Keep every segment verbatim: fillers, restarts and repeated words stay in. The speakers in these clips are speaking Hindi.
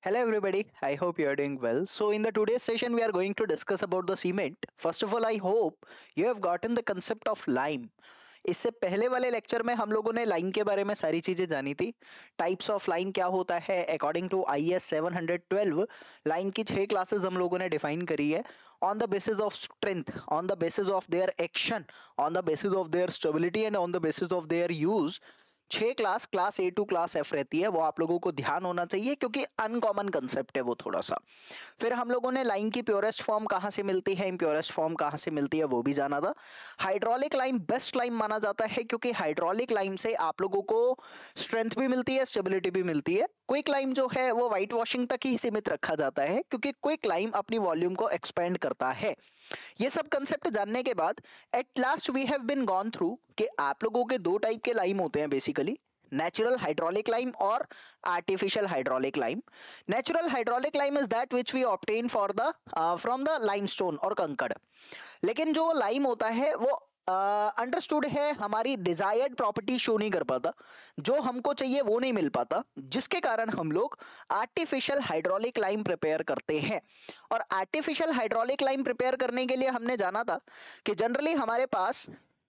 Hello everybody, I hope you are doing well. So in the today's session we are going to discuss about the cement. First of all, I hope you have gotten the concept of lime. इससे पहले वाले लेक्चर में हम लोगों ने लाइम के बारे में सारी चीजें जानी थी. टाइप्स ऑफ लाइम क्या होता है according to I S seven twelve. Lime की छह क्लासेस हम लोगों ने डिफाइन करी है on the basis of strength, on the basis of their action, on the basis of their stability and on the basis of their use. छह class class A to class F रहती है, वो आप लोगों को ध्यान होना चाहिए क्योंकि अनकॉमन कंसेप्ट है वो थोड़ा सा. फिर हम लोगों ने लाइम की प्योरेस्ट फॉर्म कहां से मिलती है, इम्प्योरेस्ट फॉर्म कहां से मिलती है वो भी जाना था. हाइड्रोलिक लाइम बेस्ट लाइम माना जाता है क्योंकि हाइड्रोलिक लाइम से आप लोगों को स्ट्रेंथ भी मिलती है, स्टेबिलिटी भी मिलती है. क्विक लाइम जो है वो व्हाइट वॉशिंग तक ही सीमित रखा जाता है क्योंकि क्विक लाइम अपनी वॉल्यूम को एक्सपेंड करता है. ये सब कंसेप्ट जानने के बाद at last we have been gone through कि आप लोगों के दो टाइप के लाइम होते हैं बेसिकली, नेचुरल हाइड्रोलिक लाइम और artificial hydraulic lime. Natural hydraulic lime is that which we obtain for the from the limestone और कंकड़. लेकिन जो लाइम होता है वो अंडरस्टूड uh, है हमारी डिजायर्ड प्रॉपर्टी शो नहीं कर पाता, जो हमको चाहिए वो नहीं मिल पाता, जिसके कारण हम लोग आर्टिफिशियल हाइड्रोलिक लाइम प्रिपेयर करते हैं. और आर्टिफिशियल हाइड्रोलिक लाइम प्रिपेयर करने के लिए हमने जाना था कि जनरली हमारे पास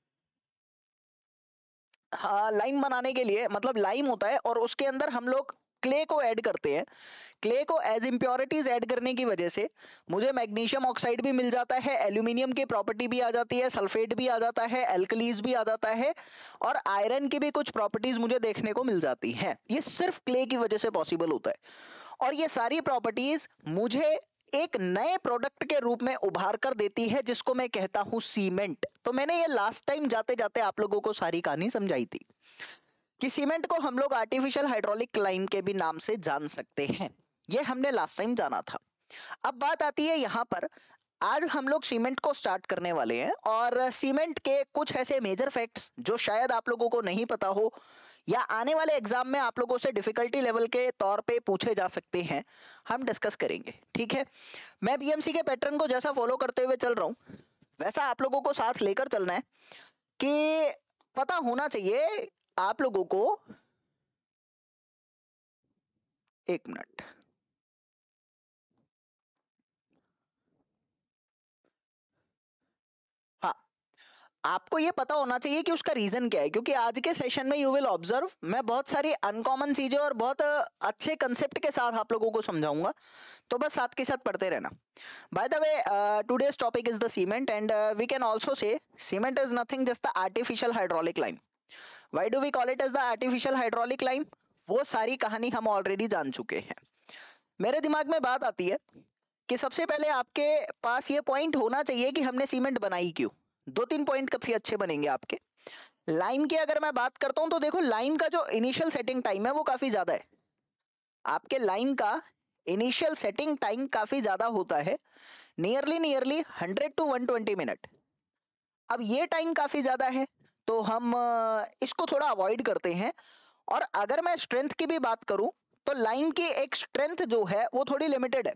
हाँ, लाइम बनाने के लिए मतलब लाइम होता है और उसके अंदर हम लोग क्ले को ऐड करते हैं. क्ले को एज इंप्योरिटीज ऐड करने की वजह से मुझे मैग्नीशियम ऑक्साइड भी मिल जाता है, एल्यूमिनियम की प्रॉपर्टी भी आ जाती है, सल्फेट भी आ जाता है, एल्कलीज भी आ जाता है और आयरन की भी कुछ प्रॉपर्टीज मुझे देखने को मिल जाती हैं. ये सिर्फ क्ले की वजह से पॉसिबल होता है और ये सारी प्रॉपर्टीज मुझे एक नए प्रोडक्ट के रूप में उभार कर देती है जिसको मैं कहता हूं सीमेंट. तो मैंने ये लास्ट टाइम जाते जाते आप लोगों को सारी कहानी समझाई थी कि सीमेंट को हम लोग आर्टिफिशियल हाइड्रोलिक लाइम के भी नाम से जान सकते हैं. ये हमने लास्ट टाइम जाना था. अब बात आती है यहां पर, आज हम लोग सीमेंट को स्टार्ट करने वाले हैं और सीमेंट के कुछ ऐसे मेजर फैक्ट्स जो शायद आप लोगों को नहीं पता हो या आने वाले एग्जाम में आप लोगों से डिफिकल्टी लेवल के तौर पे पूछे जा सकते हैं, हम डिस्कस करेंगे. ठीक है, मैं बीएमसी के पैटर्न को जैसा फॉलो करते हुए चल रहा हूं वैसा आप लोगों को साथ लेकर चलना है कि पता होना चाहिए आप लोगों को. एक मिनट, हाँ, आपको ये पता होना चाहिए कि उसका रीजन क्या है क्योंकि आज के सेशन में यू विल ऑब्जर्व मैं बहुत सारी अनकॉमन चीजें और बहुत अच्छे कंसेप्ट के साथ आप लोगों को समझाऊंगा, तो बस साथ के साथ पढ़ते रहना. By the way, today's topic is the cement and we can also say cement is nothing just the artificial hydraulic lime. Why do we call it as the artificial hydraulic lime, वो सारी कहानी हम ऑलरेडी जान चुके हैं. मेरे दिमाग में बात आती है कि सबसे पहले आपके पास ये पॉइंट होना चाहिए कि हमने सीमेंट बनाई क्यों. दो तीन पॉइंट काफी अच्छे बनेंगे आपके. लाइम की अगर मैं बात करता हूं तो देखो लाइम का जो इनिशियल सेटिंग टाइम है वो काफी ज्यादा है. आपके लाइम का इनिशियल सेटिंग टाइम काफी ज्यादा होता है, nearly nearly hundred to one twenty minute. अब ये टाइम काफी ज्यादा है तो हम इसको थोड़ा अवॉइड करते हैं. और अगर मैं स्ट्रेंथ की भी बात करूं तो लाइम की एक स्ट्रेंथ जो है वो थोड़ी लिमिटेड है.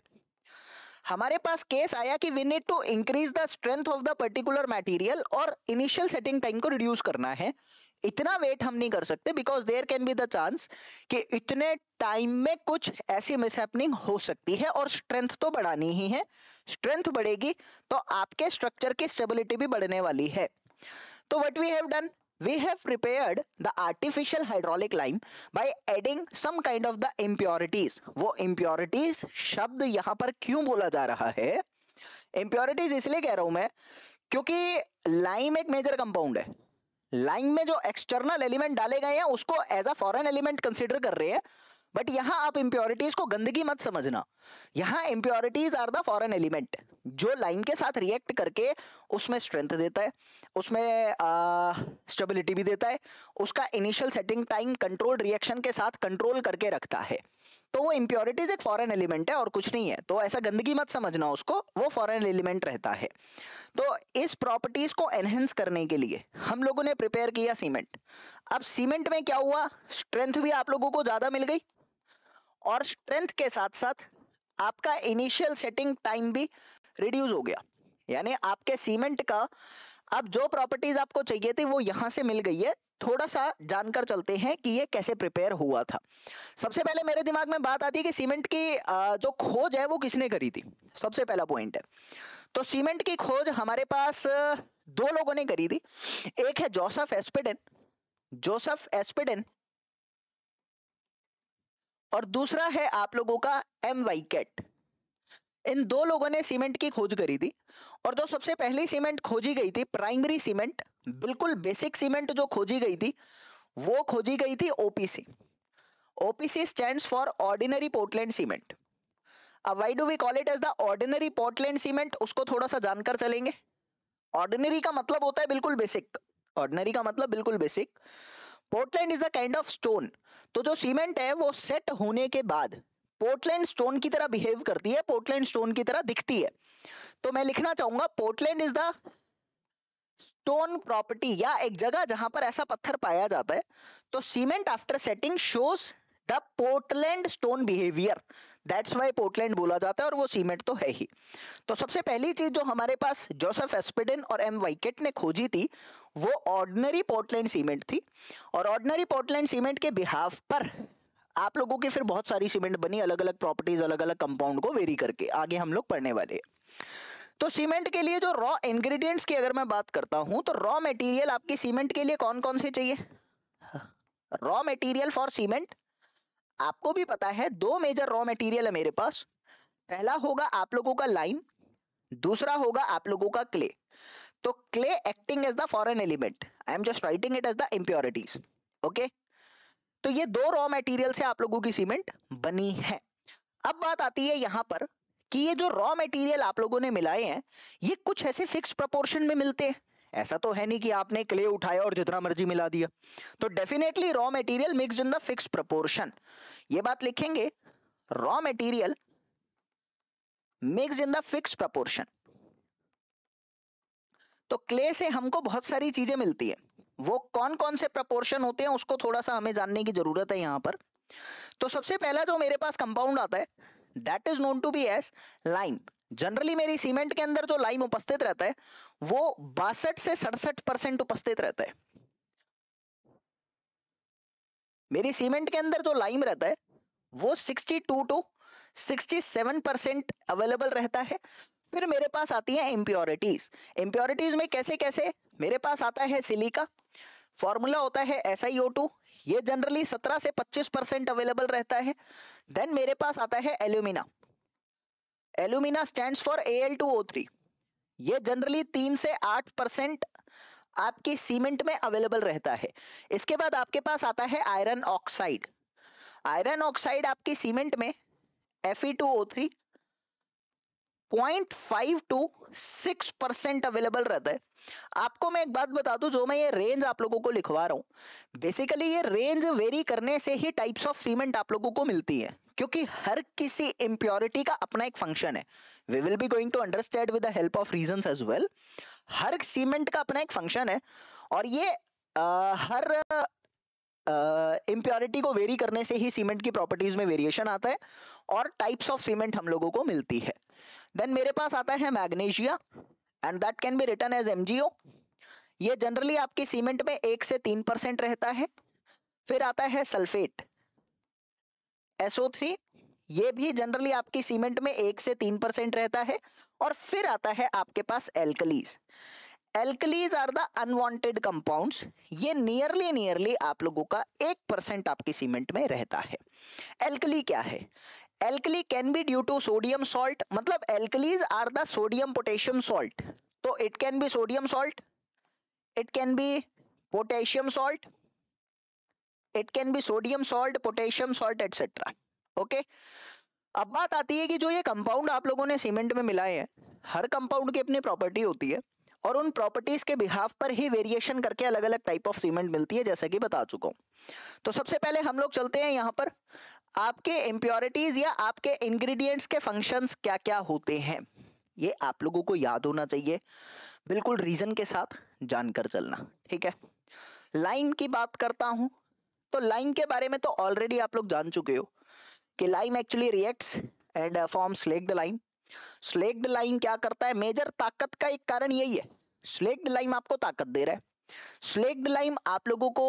हमारे पास केस आया कि we need to increase the strength of the particular material और इनिशियल सेटिंग टाइम को रिड्यूस करना है. इतना वेट हम नहीं कर सकते because there can be the chance कि इतने टाइम में कुछ ऐसी मिसहैपनिंग हो सकती है और स्ट्रेंथ तो बढ़ानी ही है. स्ट्रेंथ बढ़ेगी तो आपके स्ट्रक्चर की स्टेबिलिटी भी बढ़ने वाली है. तो what we have done, we have prepared the artificial hydraulic lime by adding some kind of the impurities. वो impurities शब्द यहां पर क्यों बोला जा रहा है, impurities इसलिए कह रहा हूं मैं क्योंकि लाइम एक मेजर कंपाउंड है. लाइम में जो एक्सटर्नल एलिमेंट डाले गए हैं उसको as a foreign element consider कर रहे हैं, बट यहां आप इंप्योरिटीज को गंदगी मत समझना. यहां impurities are the foreign element जो लाइम के साथ रिएक्ट करके उसमें स्ट्रेंथ देता है, उसमें स्टेबिलिटी भी देता है, उसका initial setting time controlled reaction के साथ कंट्रोल करके रखता है. तो वो इंप्योरिटीज एक फॉरेन एलिमेंट है और कुछ नहीं है, तो ऐसा गंदगी मत समझना उसको, वो फॉरेन एलिमेंट रहता है. तो इस प्रॉपर्टीज को एनहेंस करने के लिए हम लोगों ने प्रिपेयर किया सीमेंट. अब सीमेंट में क्या हुआ, स्ट्रेंथ भी आप लोगों को ज्यादा मिल गई और स्ट्रेंथ के साथ साथ आपका इनिशियल सेटिंग टाइम भी रिड्यूस हो गया. यानी आपके सीमेंट का अब जो प्रॉपर्टीज आपको चाहिए थी वो यहां से मिल गई है, थोड़ा सा जानकर चलते हैं कि ये कैसे प्रिपेयर हुआ था। सबसे पहले मेरे दिमाग में बात आती है कि सीमेंट की जो खोज है वो किसने करी थी, सबसे पहला पॉइंट है। तो सीमेंट की खोज हमारे पास दो लोगों ने करी थी। एक है जोसेफ एस्पेडेन जोसेफ एस्पेडेन और दूसरा है आप लोगों का एम वाइकेट। इन दो लोगों ने सीमेंट की खोज करी थी। और जो सबसे पहली सीमेंट खोजी गई थी, प्राइमरी सीमेंट, बिल्कुल बेसिक सीमेंट जो खोजी गई थी, वो खोजी गई थी OPC. OPC stands for ordinary Portland cement. अब why do we call it as the ordinary Portland cement, उसको थोड़ा सा जानकर चलेंगे। ऑर्डिनरी का मतलब होता है बिल्कुल बेसिक। ऑर्डिनरी का मतलब बिल्कुल basic. Portland is the kind of stone. तो जो सीमेंट है वो सेट होने के बाद पोर्टलैंड स्टोन की तरह बिहेव करती है, पोर्टलैंड स्टोन की तरह दिखती है। तो मैं लिखना चाहूंगा Portland is the stone property, या एक जगह जहां पर ऐसा पत्थर पाया जाता है। तो cement after setting shows the Portland stone behaviour, that's why Portland बोला जाता है, और वो सीमेंट तो है ही। तो सबसे पहली चीज जो हमारे पास जोसेफ एस्पेडेन और एम वाइकेट ने खोजी थी वो ऑर्डिनरी पोर्टलैंड सीमेंट थी। और ऑर्डिनरी पोर्टलैंड सीमेंट के बिहाफ पर आप लोगों की फिर बहुत सारी सीमेंट बनी, अलग अलग प्रॉपर्टीज, अलग अलग कंपाउंड को वेरी करके, आगे हम लोग पढ़ने वाले हैं। तो सीमेंट के लिए जो रॉ इंग्रेडिएंट्स की अगर मैं बात करता हूं, तो रॉ मटेरियल आपकी सीमेंट के लिए कौन कौन से चाहिए? रॉ मटेरियल फॉर सीमेंट आपको भी पता है, दो मेजर रॉ मटेरियल है मेरे पास। पहला होगा आप लोगों का लाइम, दूसरा होगा आप लोगों का क्ले। तो clay acting as the foreign element, I am just writing it as the impurities. Okay, तो ये दो रॉ मटेरियल से आप लोगों की सीमेंट बनी है। अब बात आती है यहां पर कि ये जो रॉ मटेरियल आप लोगों ने मिलाए हैं, ये कुछ ऐसे फिक्स प्रोपोर्शन में मिलते हैं। ऐसा तो है नहीं कि आपने क्ले उठाया और जितना मर्जी मिला दिया। तो definitely raw material mixed in the fix proportion, ये बात लिखेंगे, raw material mixed in the fix proportion. तो क्ले से हमको बहुत सारी चीजें मिलती है, वो कौन कौन से प्रोपोर्शन होते हैं उसको थोड़ा सा हमें जानने की जरूरत है यहां पर। तो सबसे पहला जो मेरे पास कंपाउंड आता है, that is known to be as lime. Generally मेरी सीमेंट के अंदर जो लाइम उपस्थित रहता है वो बासठ से सड़सठ परसेंट उपस्थित रहता है। मेरी सीमेंट के अंदर जो लाइम रहता है वो बासठ टू सड़सठ परसेंट अवेलेबल रहता है। फिर मेरे पास आती है इंप्योरिटीज। इंप्योरिटीज में कैसे कैसे, मेरे पास आता है सिलिका, फॉर्मूला होता है एस आई ओ टू, ये जनरली सत्रह से पच्चीस परसेंट अवेलेबल रहता है। देन मेरे पास आता है alumina. Alumina stands for A L two O three, ये जनरली तीन से आठ परसेंट आपकी सीमेंट में अवेलेबल रहता है। इसके बाद आपके पास आता है आयरन ऑक्साइड। आयरन ऑक्साइड आपकी सीमेंट में F E two O three point five to six percent available रहता है। आपको मैं एक बात बता दूं, जो मैं ये रेंज आप लोगों को लिखवा रहा हूं, बेसिकली ये रेंज वेरी करने से ही टाइप्स ऑफ सीमेंट आप लोगों को मिलती है, क्योंकि हर किसी इंप्योरिटी का अपना एक फंक्शन है। We will be going to understand with the help of reasons as well. हर सीमेंट का अपना एक फंक्शन है, और ये आ, हर इंप्योरिटी uh, को वेरी करने से ही सीमेंट की प्रॉपर्टीज में वेरिएशन आता है और टाइप्स ऑफ सीमेंट हम लोगों को मिलती है। देन मेरे पास आता है magnesia, and that can be written as M G O. ये जनरली आपकी सीमेंट में एक से तीन परसेंट रहता है। फिर आता है सल्फेट एस ओ थ्री, ये भी जनरली आपकी सीमेंट में एक से तीन परसेंट रहता है। और फिर आता है आपके पास alkalis. Alkalis are the unwanted compounds, ये नियरली नियरली आप लोगों का एक परसेंट आपकी सीमेंट में रहता है। एल्कली क्या है? Alkali can be due to sodium salt, मतलब alkalis are the sodium potassium salt. तो it can be sodium salt, it can be potassium salt, it can be sodium salt, potassium salt etcetera. Okay, अब बात आती है कि जो ये कंपाउंड आप लोगों ने सीमेंट में मिलाए हैं, हर कंपाउंड की अपनी प्रॉपर्टी होती है, और उन प्रॉपर्टीज के बिहाफ पर ही वेरिएशन करके अलग अलग टाइप ऑफ सीमेंट मिलती है, जैसा कि बता चुका हूं। तो सबसे पहले हम लोग चलते हैं यहां पर आपके इंप्योरिटीज या आपके इंग्रेडिएंट्स के फंक्शंस क्या क्या होते हैं, ये आप लोगों को याद होना चाहिए, बिल्कुल रीजन के साथ जानकर चलना, ठीक है। लाइम की बात करता हूं, तो लाइम के बारे में तो ऑलरेडी आप लोग जान चुके हो कि lime actually reacts and form slaked lime. Slaked lime क्या करता है? मेजर ताकत का एक कारण यही है, स्लेक्ड लाइम आपको ताकत दे रहा है। स्लेक्ड लाइम आप लोगों को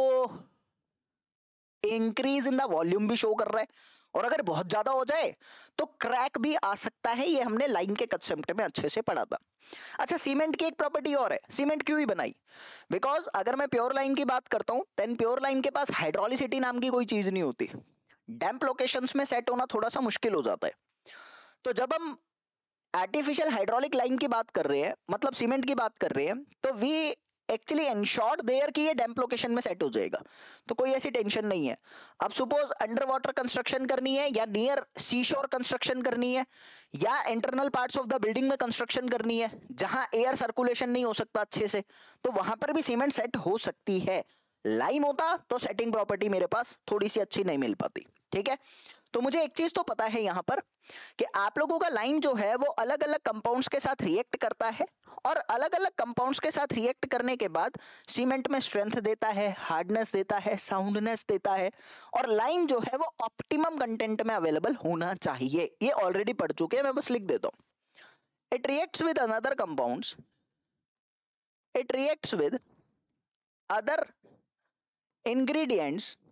इंक्रीज इन द वॉल्यूम भी शो कर रहा है, और अगर बहुत ज्यादा हो जाए तो क्रैक भी आ सकता है। ये हमने लाइम के कंसेप्ट में अच्छे से पढ़ा था। अच्छा, सीमेंट की एक प्रॉपर्टी और है, सीमेंट क्यों ही बनाई? बिकॉज अगर मैं प्योर लाइम की बात करता हूं, देन प्योर लाइम के पास हाइड्रोलिसिटी नाम की कोई चीज नहीं होती। डैम्प लोकेशंस में सेट होना थोड़ा सा मुश्किल हो जाता है। तो जब हम आर्टिफिशियल हाइड्रोलिक लाइम की बात कर रहे हैं, मतलब सीमेंट की बात कर रहे हैं, तो वी एक्चुअली एंश्योर्ड देयर कि ये डैम्प लोकेशन में सेट हो जाएगा, तो कोई ऐसी टेंशन नहीं है। अब सपोज अंडर वाटर कंस्ट्रक्शन करनी है, या नियर सी शोर कंस्ट्रक्शन करनी है, या internal parts of the building में कंस्ट्रक्शन करनी है जहां एयर सर्कुलेशन नहीं हो सकता अच्छे से, तो वहां पर भी सीमेंट सेट हो सकती है। लाइम होता तो सेटिंग प्रॉपर्टी मेरे पास थोड़ी सी अच्छी नहीं मिल पाती। ठीक है, तो मुझे एक चीज तो पता है यहां पर कि आप लोगों का लाइम जो है वो अलग अलग कंपाउंड्स के साथ रिएक्ट करता है, और अलग अलग कंपाउंड्स के साथ रिएक्ट करने के बाद सीमेंट में स्ट्रेंथ देता है, हार्डनेस देता है, साउंडनेस देता है, और लाइम जो है वो ऑप्टिमम कंटेंट में अवेलेबल होना चाहिए। ये ऑलरेडी पढ़ चुके हैं, मैं बस लिख देता हूं। It reacts with another compounds, it reacts with other ingredients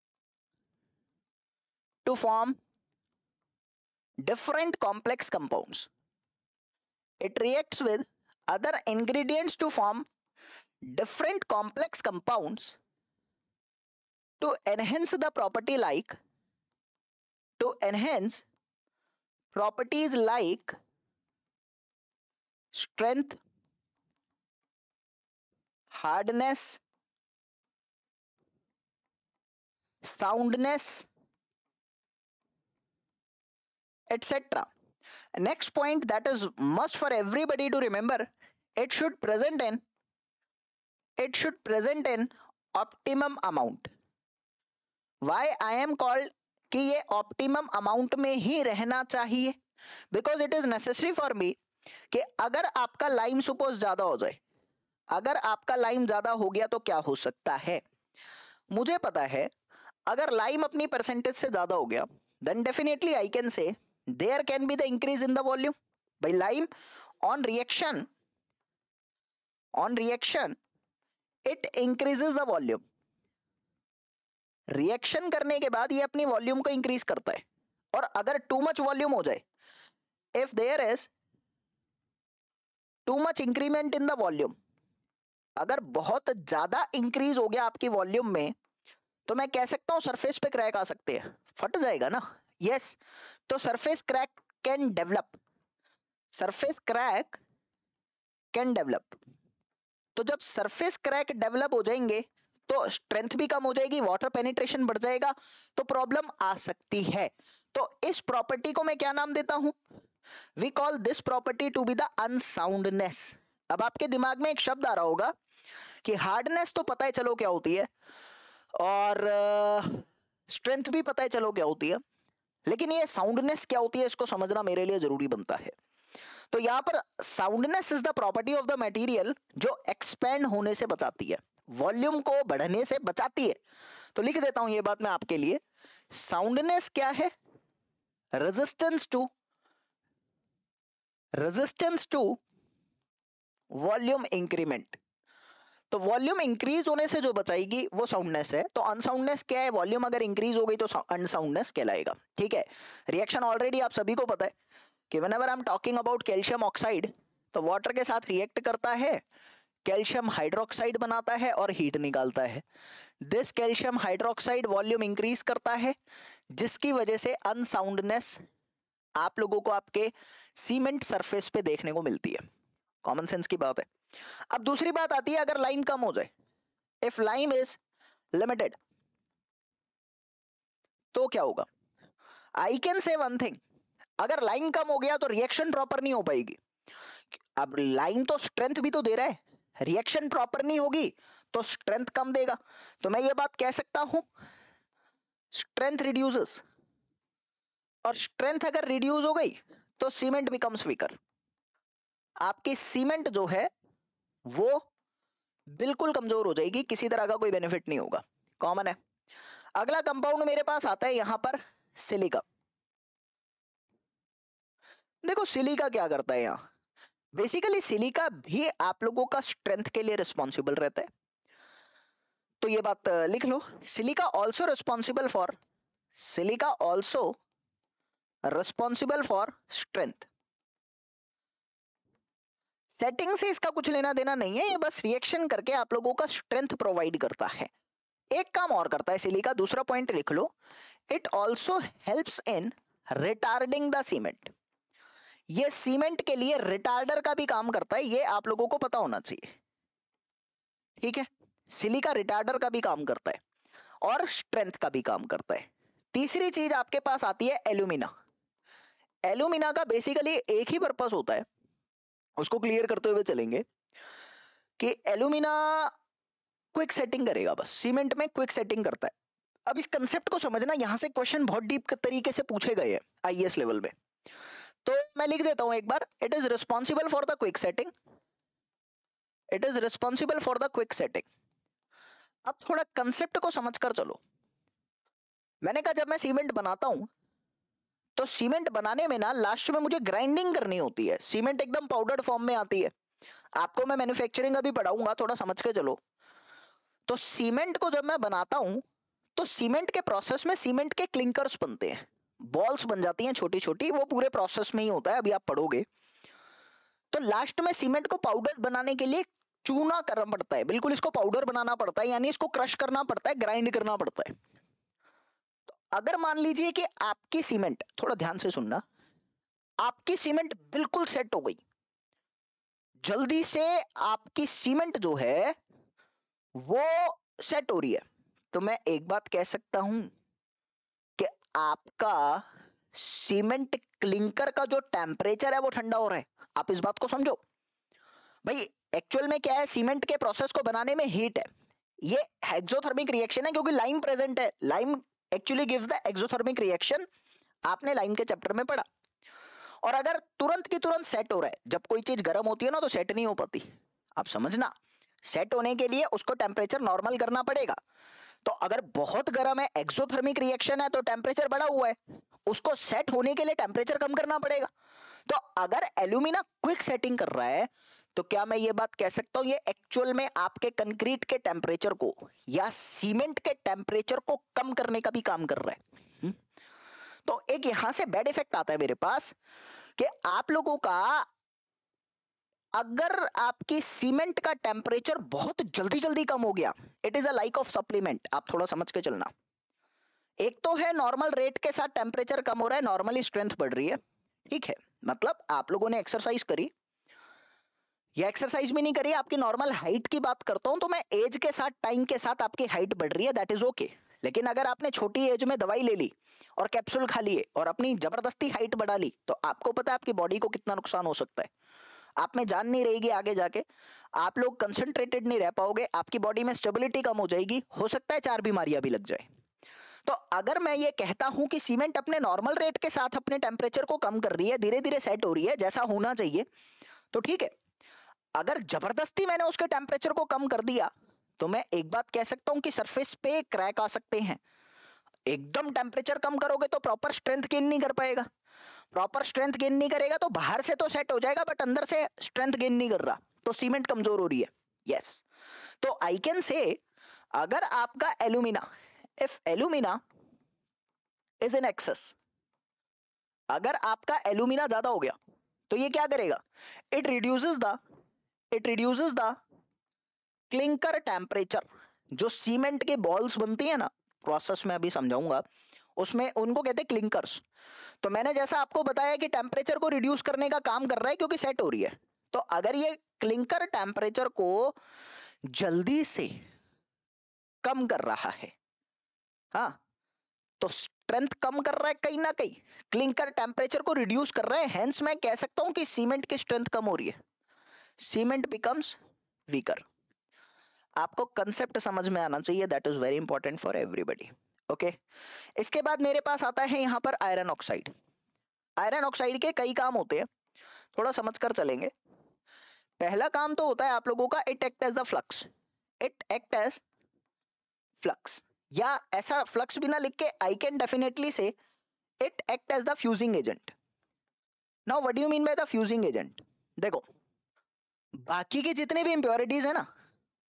to form different complex compounds. It reacts with other ingredients to form different complex compounds to enhance the property like to enhance properties like strength, hardness, soundness, et cetera. Next point that is must for everybody to remember, it should present in it should present in optimum amount. Why I am called कि ये ऑप्टिमम अमाउंट में ही रहना चाहिए? Because it is necessary for me कि अगर आपका लाइम सपोज ज्यादा हो जाए, अगर आपका लाइम ज्यादा हो गया तो क्या हो सकता है? मुझे पता है अगर लाइम अपनी परसेंटेज से ज्यादा हो गया, then definitely I can say there can be the increase in the volume by lime on reaction on reaction it increases the volume. Reaction करने के बाद ये अपनी वॉल्यूम को इंक्रीज करता है, और अगर टू मच वॉल्यूम हो जाए, if there is too much increment in the volume, अगर बहुत ज्यादा इंक्रीज हो गया आपकी वॉल्यूम में, तो मैं कह सकता हूं सरफेस पे क्रैक आ सकते हैं, फट जाएगा ना। यस yes, तो surface crack can develop, surface crack can develop. तो जब सरफेस क्रैक डेवलप हो जाएंगे तो स्ट्रेंथ भी कम हो जाएगी, वाटर पेनिट्रेशन बढ़ जाएगा, तो प्रॉब्लम आ सकती है। तो इस प्रॉपर्टी को मैं क्या नाम देता हूं? We call this property to be the unsoundness. अब आपके दिमाग में एक शब्द आ रहा होगा कि हार्डनेस तो पता है चलो क्या होती है, और स्ट्रेंथ uh, भी पता है चलो क्या होती है, लेकिन ये साउंडनेस क्या होती है इसको समझना मेरे लिए जरूरी बनता है। तो यहां पर soundness is the property of the material जो एक्सपेंड होने से बचाती है, वॉल्यूम को बढ़ने से बचाती है। तो लिख देता हूं ये बात मैं आपके लिए। साउंडनेस क्या है? Resistance to resistance to volume increment. तो वॉल्यूम इंक्रीज होने से जो बचाएगी वो साउंडनेस है। तो अनसाउंडनेस क्या है? वॉल्यूम अगर इंक्रीज हो गई तो अनसाउंडनेस कहलाएगा। ठीक है, रिएक्शन ऑलरेडी आप सभी को पता है कि whenever I am talking about calcium oxide, तो वाटर के साथ रिएक्ट करता है, कैल्शियम हाइड्रोक्साइड बनाता है और हीट निकालता है। This calcium hydroxide volume increase करता है, जिसकी वजह से अनसाउंडनेस आप लोगों को आपके सीमेंट सरफेस पे देखने को मिलती है। कॉमन सेंस की बात है। अब दूसरी बात आती है, अगर लाइम कम हो जाए, इफ लाइम इज लिमिटेड, तो क्या होगा? I can say one thing, अगर लाइम कम हो गया तो रिएक्शन प्रॉपर नहीं हो पाएगी। अब लाइम तो स्ट्रेंथ भी तो दे रहा है, रिएक्शन प्रॉपर नहीं होगी तो स्ट्रेंथ कम देगा। तो मैं ये बात कह सकता हूं स्ट्रेंथ रिड्यूसेस, और स्ट्रेंथ अगर रिड्यूस हो गई तो सीमेंट बिकम्स वीकर। आपकी सीमेंट जो है वो बिल्कुल कमजोर हो जाएगी, किसी तरह का कोई बेनिफिट नहीं होगा। कॉमन है। अगला कंपाउंड मेरे पास आता है यहां पर सिलिका। देखो सिलिका क्या करता है यहां, बेसिकली सिलिका भी आप लोगों का स्ट्रेंथ के लिए रिस्पॉन्सिबल रहता है। तो ये बात अ, लिख लो, silica also responsible for silica also responsible for strength. Setting से इसका कुछ लेना देना नहीं है, ये बस रिएक्शन करके आप लोगों का स्ट्रेंथ प्रोवाइड करता है। एक काम और करता है सिलिका, दूसरा पॉइंट लिख लो, it also helps in retarding the cement. ये सीमेंट के लिए रिटार्डर का भी काम करता है, ये आप लोगों को पता होना चाहिए, ठीक है। सिलिका रिटार्डर का भी काम करता है और स्ट्रेंथ का भी काम करता है। तीसरी चीज आपके पास आती है एल्यूमिना। एल्यूमिना का बेसिकली एक ही पर्पस होता है, उसको क्लियर करते हुए चलेंगे कि एल्यूमिना क्विक सेटिंग करेगा, बस सीमेंट में क्विक सेटिंग करता है। अब इस कंसेप्ट को समझना, यहां से क्वेश्चन बहुत डीप तरीके से पूछे गए हैं आईएएस लेवल में, तो मैं लिख देता हूं एक बार, it is responsible for the quick setting, it is responsible for the quick setting. अब थोड़ा कंसेप्ट को समझकर चलो। मैंने कहा जब मैं सीमेंट बनाता हूं तो सीमेंट बनाने में ना लास्ट में मुझे ग्राइंडिंग करनी होती है, सीमेंट एकदम पाउडर्ड फॉर्म में आती है। आपको मैं मैन्युफैक्चरिंग अभी पढ़ाऊंगा, थोड़ा समझ के चलो। तो सीमेंट को जब मैं बनाता हूं तो सीमेंट के प्रोसेस में सीमेंट के क्लिंकर्स बनते हैं, बॉल्स बन जाती हैं छोटी छोटी, वो पूरे प्रोसेस में ही होता है, अभी आप पढ़ोगे। तो लास्ट में सीमेंट को पाउडर बनाने के लिए चूना करना पड़ता है, बिल्कुल इसको पाउडर बनाना पड़ता है, यानी इसको क्रश करना पड़ता है, ग्राइंड करना पड़ता है। तो अगर मान लीजिए कि आपकी सीमेंट, थोड़ा ध्यान से सुनना, आपकी सीमेंट बिल्कुल सेट हो गई, जल्दी से आपकी सीमेंट जो है वो सेट हो रही है, तो मैं एक बात कह सकता हूं कि आपका सीमेंट क्लिंकर का जो टेम्परेचर है वो ठंडा हो रहा है। आप इस बात को समझो भाई, एक्चुअल में क्या है, सीमेंट के प्रोसेस को बनाने में हीट है, ये एक्सोथर्मिक रिएक्शन है क्योंकि लाइम प्रेजेंट है, lime actually gives the exothermic reaction, आपने लाइम के चैप्टर में पढ़ा। और अगर तुरंत की तुरंत सेट हो रहा है, जब कोई चीज गर्म होती है ना तो सेट नहीं हो पाती, आप समझना, सेट होने के लिए उसको टेम्परेचर नॉर्मल करना पड़ेगा। तो अगर बहुत गर्म है, एक्सोथर्मिक रिएक्शन है, तो टेम्परेचर बढ़ा हुआ है, उसको सेट होने के लिए टेम्परेचर कम करना पड़ेगा। तो अगर एल्यूमिना क्विक सेटिंग कर रहा है तो क्या मैं ये बात कह सकता हूं ये एक्चुअल में आपके कंक्रीट के टेम्परेचर को या सीमेंट के टेम्परेचर को कम करने का भी काम कर रहा है। हुँ? तो एक यहां से बैड इफेक्ट आता है मेरे पास कि आप लोगों का, अगर आपकी सीमेंट का टेम्परेचर बहुत जल्दी जल्दी कम हो गया, it is a like of supplement, आप थोड़ा समझ के चलना। एक तो है नॉर्मल रेट के साथ टेम्परेचर कम हो रहा है, नॉर्मली स्ट्रेंथ बढ़ रही है, ठीक है, मतलब आप लोगों ने एक्सरसाइज करी या एक्सरसाइज भी नहीं करी, आपकी नॉर्मल हाइट की बात करता हूं, तो मैं एज के साथ, टाइम के साथ आपकी हाइट बढ़ रही है, दैट इज ओके। लेकिन अगर आपने छोटी एज में दवाई ले ली और कैप्सूल खा लिए और अपनी जबरदस्ती हाइट बढ़ा ली, तो आपको पता है आपकी बॉडी को कितना नुकसान हो सकता है, आप में जान नहीं रहेगी आगे जाके, आप लोग कंसंट्रेटेड नहीं रह पाओगे, आपकी बॉडी में स्टेबिलिटी कम हो जाएगी, हो सकता है चार बीमारियां भी लग जाए। तो अगर मैं ये कहता हूं कि सीमेंट अपने नॉर्मल रेट के साथ अपने टेम्परेचर को कम कर रही है, धीरे धीरे सेट हो रही है जैसा होना चाहिए, तो ठीक है। अगर जबरदस्ती मैंने उसके टेम्परेचर को कम कर दिया तो मैं एक बात कह सकता हूं कि सरफेस पे क्रैक आ सकते हैं। एकदम टेम्परेचर कम करोगे तो प्रॉपर स्ट्रेंथ गेन नहीं कर पाएगा, प्रॉपर स्ट्रेंथ गेन नहीं करेगा तो बाहर से तो सेट हो जाएगा बट अंदर से स्ट्रेंथ गेन नहीं कर रहा, तो सीमेंट कमजोर हो रही है। यस, तो आई कैन से, अगर आपका alumina, if alumina is in excess, अगर आपका एल्यूमिना ज्यादा हो गया तो ये क्या करेगा, it reduces the it reduces the clinker temperature. जो सीमेंट के बॉल्स बनती है ना, प्रोसेस में अभी समझाऊंगा, उसमें उनको कहते हैं क्लिंकर्स। तो मैंने जैसा आपको बताया कि टेम्परेचर को रिड्यूस करने का काम कर रहा है क्योंकि सेट हो रही है, तो अगर ये क्लिंकर टेम्परेचर को जल्दी से कम कर रहा है, हाँ, तो स्ट्रेंथ कम कर रहा है कहीं ना कहीं, क्लिंकर टेम्परेचर को रिड्यूस कर रहा है, हेंस मैं कह सकता हूं कि सीमेंट की स्ट्रेंथ कम हो रही है, सीमेंट बिकम्स वीकर। आपको कंसेप्ट समझ में आना चाहिए, that is very important for everybody. Okay, इसके बाद मेरे पास आता है यहां पर आयरन ऑक्साइड। आयरन ऑक्साइड के कई काम होते हैं, थोड़ा समझ कर चलेंगे। पहला काम तो होता है आप लोगों का, it act as the flux, it act as flux, या ऐसा फ्लक्स भी ना लिख के, I can definitely say it act as the fusing agent. Now what do you mean by the fusing agent? देखो, बाकी के जितने भी इंप्योरिटीज है ना,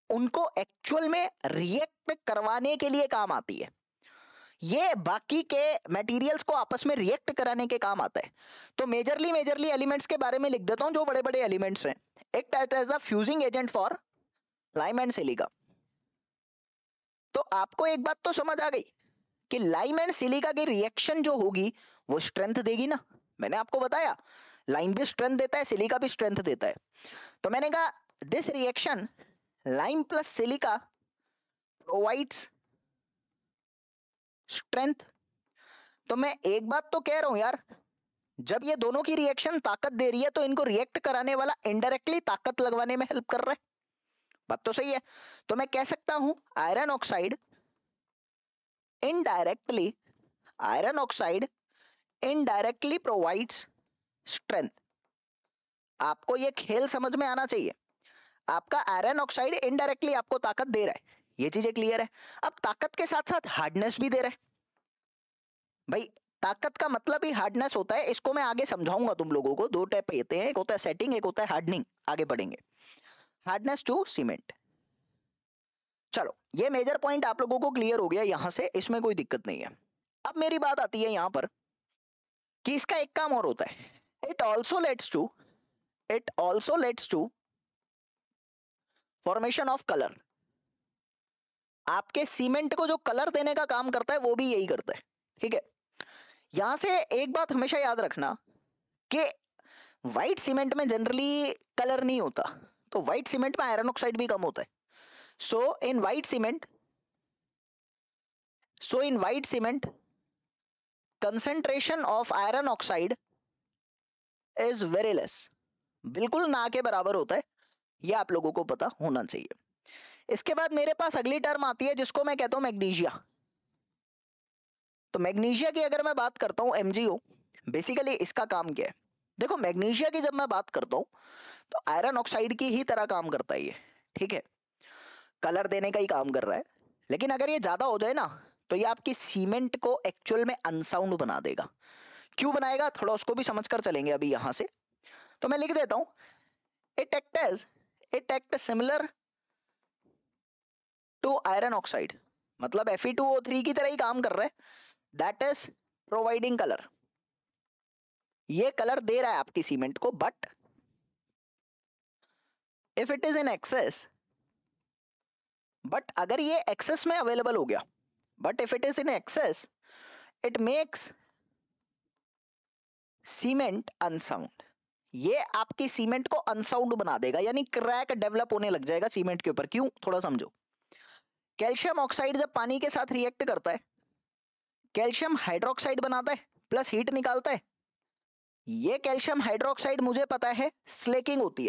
उनको एक्चुअल में रिएक्ट करवाने के लिए काम आती है। ये बाकी के मटेरियल्स को आपस में रिएक्ट कराने के काम आता है। तो मेजरली मेजरली एलिमेंट्स के बारे में लिख देता हूं, जो बड़े बड़े एलिमेंट्स हैं। Act as the fusing agent for lime and silica. तो आपको एक बात तो समझ आ गई कि लाइम एंड सिलिका की रिएक्शन जो होगी वो स्ट्रेंथ देगी ना। मैंने आपको बताया लाइम भी स्ट्रेंथ देता है, सिलिका भी स्ट्रेंथ देता है। तो मैंने कहा this reaction lime plus silica provides strength. तो मैं एक बात तो कह रहा हूं यार, जब ये दोनों की रिएक्शन ताकत दे रही है तो इनको रिएक्ट कराने वाला इनडायरेक्टली ताकत लगवाने में हेल्प कर रहा है। बात तो सही है। तो मैं कह सकता हूं iron oxide indirectly iron oxide indirectly provides strength. आपको ये खेल समझ में आना चाहिए। आपका आयरन ऑक्साइड इनडायरेक्टली आपको ताकत दे रहा है, ये चीजें क्लियर है। अब ताकत के साथ साथ हार्डनेस भी दे रहा है। भाई ताकत का मतलब ही हार्डनेस होता है, इसको मैं आगे समझाऊंगा तुम लोगों को। दो टाइप होते हैं, एक होता है सेटिंग, एक होता है हार्डनिंग। आगे बढ़ेंगे। Hardness to cement. चलो ये मेजर पॉइंट आप लोगों को क्लियर हो गया यहां से, इसमें कोई दिक्कत नहीं है। अब मेरी बात आती है यहां पर कि इसका एक काम और होता है, it also leads to it also leads to formation of colour. आपके सीमेंट को जो कलर देने का काम करता है वो भी यही करता है। ठीक है, यहां से एक बात हमेशा याद रखना कि व्हाइट सीमेंट में जनरली कलर नहीं होता, तो व्हाइट सीमेंट में आयरन ऑक्साइड भी कम होता है। So in white cement so in white cement concentration of iron oxide is very less, बिल्कुल ना के बराबर होता है। यह आप लोगों को पता होना चाहिए। इसके बाद मेरे पास अगली टर्म आती है जिसको मैं कहता हूं मैग्नीशिया। तो मैग्नीशिया की अगर मैं बात करता हूं एमजीओ, बेसिकली इसका काम क्या है? देखो मैग्नीशिया की जब मैं बात करता हूं तो आयरन ऑक्साइड की ही तरह काम करता है ये। ठीक है, कलर देने का ही काम कर रहा है। लेकिन अगर ये ज्यादा हो जाए ना तो ये आपकी सीमेंट को एक्चुअल में अनसाउंड बना देगा। क्यों बनाएगा थोड़ा उसको भी समझकर चलेंगे अभी यहां से। तो मैं लिख देता हूं it act as it act similar to iron oxide, मतलब F E two O three की तरह ही काम कर रहा है। That is providing colour. ये कलर दे रहा है आपकी सीमेंट को, but if it is in excess but अगर ये एक्सेस में अवेलेबल हो गया, but if it is in excess it makes cement unsound. ये आपकी सीमेंट को अनसाउंड बना देगा, यानी क्रैक डेवलप होने लग जाएगा सीमेंट के ऊपर। क्यों थोड़ा समझो। कैल्शियम ऑक्साइड जब पानी के साथ रिएक्ट करता है, कैल्शियम हाइड्रोक्साइड बनाता है प्लस हीट निकालता है। ये कैल्शियम हाइड्रोक्साइड मुझे पता है स्लेकिंग होती है,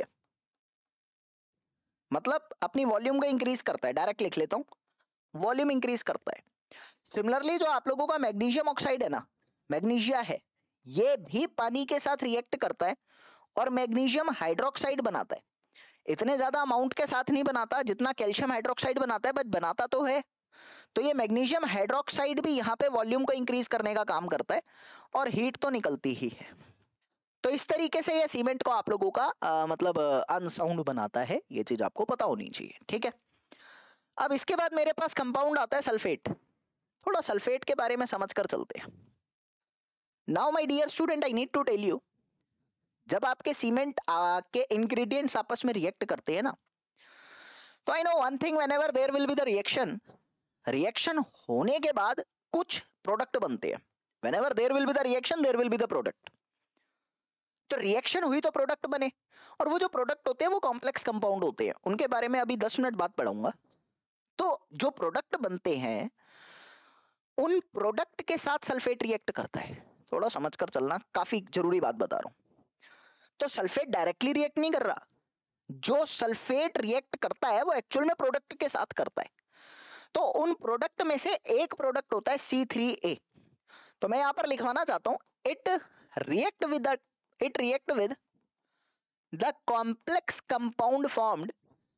मतलब अपनी वॉल्यूम को इंक्रीज करता है। डायरेक्ट लिख लेता हूं, वॉल्यूम इंक्रीज करता है। सिमिलरली जो आप लोगों का मैग्नीशियम ऑक्साइड है ना, मैग्नीशिया है, ये भी पानी के साथ रिएक्ट करता है और मैग्नीशियम हाइड्रोक्साइड बनाता है। इतने ज्यादा अमाउंट के साथ नहीं बनाता जितना कैल्शियम हाइड्रोक्साइड बनाता है, बट बनाता तो है। तो ये मैग्नीशियम हाइड्रोक्साइड भी यहाँ पे वॉल्यूम को इंक्रीज करने का काम करता है और हीट तो निकलती ही है। तो इस तरीके से ये सीमेंट को आप लोगों का आ, मतलब अनसाउंड बनाता है। ये चीज आपको पता होनी चाहिए। ठीक है, अब इसके बाद मेरे पास कंपाउंड आता है सल्फेट। थोड़ा सल्फेट के बारे में समझकर चलते हैं। Now my dear student, I need to tell you, जब आपके सीमेंट के इंग्रेडिएंट्स आपस में रिएक्ट करते हैं ना, तो I know one thing, whenever there will be the reaction, reaction होने के बाद कुछ प्रोडक्ट बनते हैं। Whenever there will be the reaction there will be the product. तो रिएक्शन हुई तो प्रोडक्ट बने, और वो जो प्रोडक्ट होते हैं वो कॉम्प्लेक्स कंपाउंड होते हैं। उनके बारे में अभी दस मिनट बाद पढ़ाऊंगा। तो जो प्रोडक्ट बनते हैं उन प्रोडक्ट के साथ सल्फेट रिएक्ट करता है। थोड़ा समझकर चलना, काफी जरूरी बात बता रहा हूं। तो सल्फेट डायरेक्टली रिएक्ट नहीं कर रहा, जो सल्फेट रिएक्ट करता है वो एक्चुअल में प्रोडक्ट के साथ करता है। तो उन प्रोडक्ट में से एक प्रोडक्ट होता है सी थ्री ए। तो मैं यहां पर लिखवाना चाहता हूं it react with it react with the complex compound formed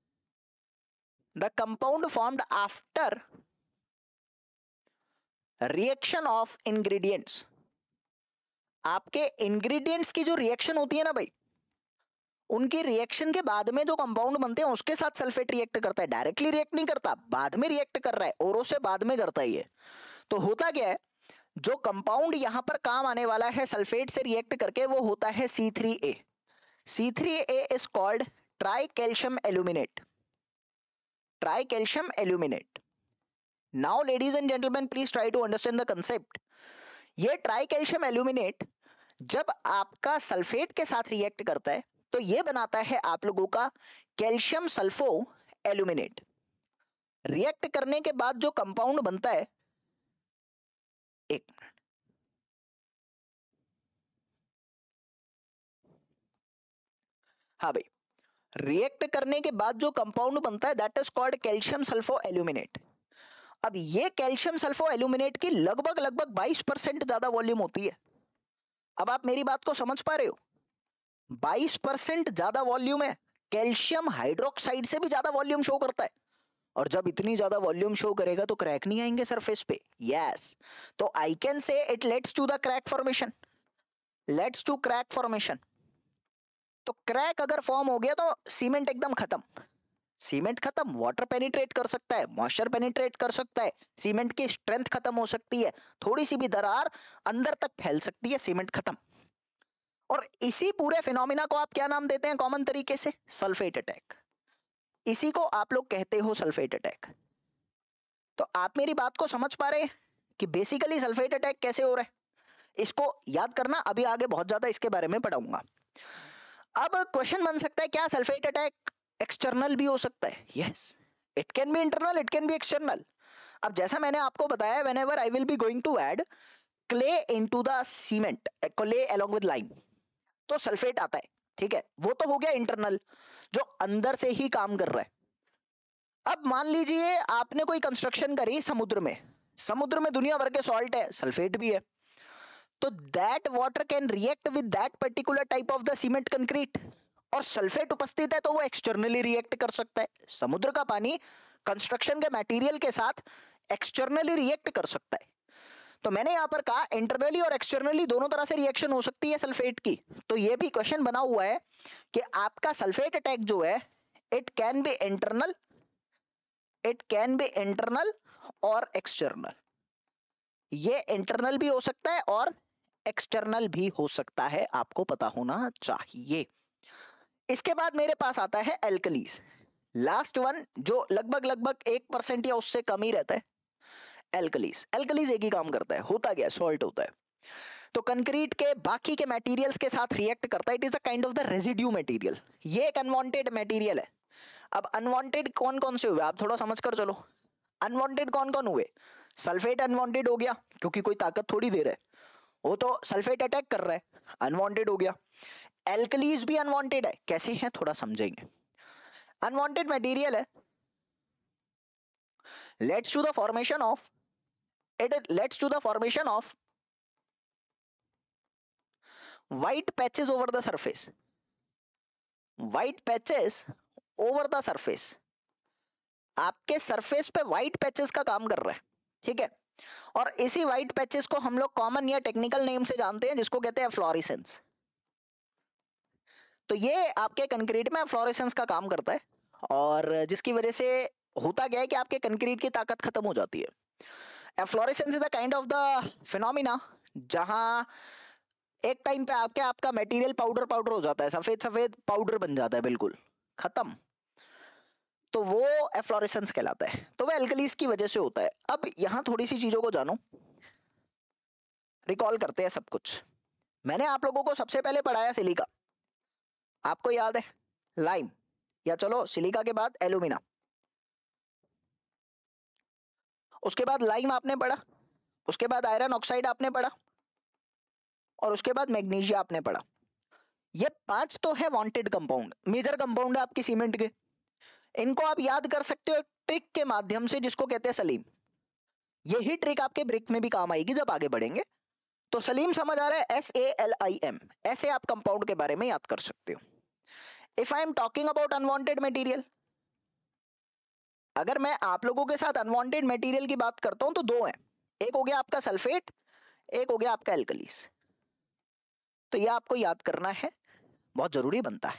the compound formed after reaction of ingredients. आपके इंग्रेडिएंट्स की जो रिएक्शन होती है ना भाई, उनकी रिएक्शन के बाद में जो कंपाउंड बनते हैं उसके साथ सल्फेट रिएक्ट करता है, डायरेक्टली रिएक्ट नहीं करता, बाद में रिएक्ट कर रहा है, ओरो से बाद में करता है ये। तो होता क्या है, जो कंपाउंड यहां पर काम आने वाला है सल्फेट से रिएक्ट करके, वो होता है C three A. C three A is called tri calcium aluminate, tri calcium aluminate. Now ladies and gentleman please try to understand the concept. ये ट्राई कैल्शियम एल्यूमिनेट जब आपका सल्फेट के साथ रिएक्ट करता है तो ये बनाता है आप लोगों का कैल्शियम सल्फो एल्यूमिनेट। रिएक्ट करने के बाद जो कंपाउंड बनता है, एक मिनट, हाँ भाई, रिएक्ट करने के बाद जो कंपाउंड बनता है that is called calcium sulpho aluminate. अब ये कैल्शियम सल्फो एल्यूमिनेट की लगभग लगभग बाईस परसेंट ज्यादा वॉल्यूम होती है। अब आप मेरी बात को समझ पा रहे हो, बाईस परसेंट ज्यादा वॉल्यूम है, कैल्शियम हाइड्रोक्साइड से भी ज्यादा वॉल्यूम शो करता है। और जब इतनी ज्यादा वॉल्यूम शो करेगा तो क्रैक नहीं आएंगे सरफेस पे। यस, तो I can say it leads to the crack formation, leads to crack formation. तो क्रैक अगर फॉर्म हो गया तो सीमेंट एकदम खत्म, सीमेंट खत्म, वाटर पेनिट्रेट कर सकता है, मॉइस्चर पेनिट्रेट कर सकता है, सीमेंट की स्ट्रेंथ खत्म हो सकती है, थोड़ी सी भी दरार अंदर तक फैल सकती है, सीमेंट खत्म। और इसी पूरे फिनोमिना को आप क्या नाम देते हैं कॉमन तरीके से? Sulphate attack. इसी को आप लोग कहते हो सल्फेट अटैक। तो आप मेरी बात को समझ पा रहे हैं कि बेसिकली सल्फेट अटैक कैसे हो रहा है? इसको याद करना, अभी आगे बहुत ज्यादा इसके बारे में पढ़ाऊंगा। अब क्वेश्चन बन सकता है, क्या सल्फेट अटैक एक्सटर्नल भी हो सकता है? Yes, it can be internal, it can be external. अब जैसा मैंने आपको बताया, whenever I will be going to add clay into the cement, clay along with lime, तो सल्फेट आता है, ठीक है, वो तो हो गया इंटरनल, जो अंदर से ही काम कर रहा है। अब मान लीजिए आपने कोई कंस्ट्रक्शन करी समुद्र में, समुद्र में दुनिया भर के सॉल्ट है, सल्फेट भी है, तो that water can react with that particular type of the cement concrete, और सल्फेट उपस्थित है तो वो एक्सटर्नली रिएक्ट कर सकता है। समुद्र का पानी कंस्ट्रक्शन के मटेरियल के साथ एक्सटर्नली रिएक्ट कर सकता है। तो मैंने यहां पर कहा इंटरनली और एक्सटर्नली दोनों तरह से रिएक्शन हो सकती है सल्फेट की। तो ये भी क्वेश्चन बना हुआ है कि आपका सल्फेट अटैक जो है, it can be internal, it can be internal और एक्सटर्नल। ये इंटरनल भी हो सकता है और एक्सटर्नल भी हो सकता है, आपको पता होना चाहिए। इसके बाद मेरे पास आता है एल्कलीज, लास्ट वन, जो लगभग लगभग एक परसेंट या उससे कम ही रहता है। एल्कलीज, एल्कलीज एक ही काम करता है, होता क्या, सॉल्ट होता है, तो कंक्रीट के बाकी के मटेरियल्स के साथ रिएक्ट करता है। It is a kind of the residue material, ये एक अनवांटेड मटेरियल है। अब अनवांटेड कौन कौन से हुए आप थोड़ा समझ कर चलो। अनवांटेड कौन कौन हुए? सल्फेट अनवांटेड हो गया, क्योंकि कोई ताकत थोड़ी दे रहा है, वो तो सल्फेट अटैक कर रहा है, अनवांटेड हो गया। एल्कलीज भी अनवांटेड है, कैसे हैं थोड़ा समझेंगे। अनवांटेड मटेरियल है, leads to the formation of, it leads to the formation of white patches over the surface, white patches over the surface, आपके सरफेस पे व्हाइट पैचेस का काम कर रहा है, ठीक है। और इसी व्हाइट पैचेस को हम लोग कॉमन या टेक्निकल नेम से जानते हैं, जिसको कहते हैं फ्लोरेसेंस। तो ये आपके कंक्रीट में फ्लोरेसेंस का काम करता है, और जिसकी वजह से होता क्या है कि आपके कंक्रीट की ताकत खत्म हो जाती है। Fluorescence is a kind of the phenomena जहां एक टाइम पे आपके आपका मटेरियल पाउडर पाउडर हो जाता है, सफेद सफेद पाउडर बन जाता है, बिल्कुल खत्म, तो वो एफ्लोरेसेंस कहलाता है। तो वो एल्कलीज की वजह से होता है। अब यहां थोड़ी सी चीजों को जानो, रिकॉल करते हैं सब कुछ। मैंने आप लोगों को सबसे पहले पढ़ाया सिलिका, आपको याद है, लाइम, या चलो सिलिका के बाद एल्यूमिना, उसके बाद लाइम आपने पढ़ा, उसके बाद आयरन ऑक्साइड आपने पढ़ा, और उसके बाद मैग्नीशिया आपने पढ़ा। ये पांच तो है वांटेड कंपाउंड, मेजर कंपाउंड है आपकी सीमेंट के। इनको आप याद कर सकते हो ट्रिक के माध्यम से, जिसको कहते हैं सलीम। यही ट्रिक आपके ब्रिक में भी काम आएगी जब आगे बढ़ेंगे। तो सलीम समझ आ रहा है, S A L I M, ऐसे आप कंपाउंड के बारे में याद कर सकते हो। If I am talking about unwanted material, अगर मैं आप लोगों के साथ अनवांटेड मटेरियल की बात करता हूं तो दो हैं, एक हो गया आपका सल्फेट, एक हो गया आपका एल्कलीस। तो ये आपको याद करना है, बहुत जरूरी बनता है,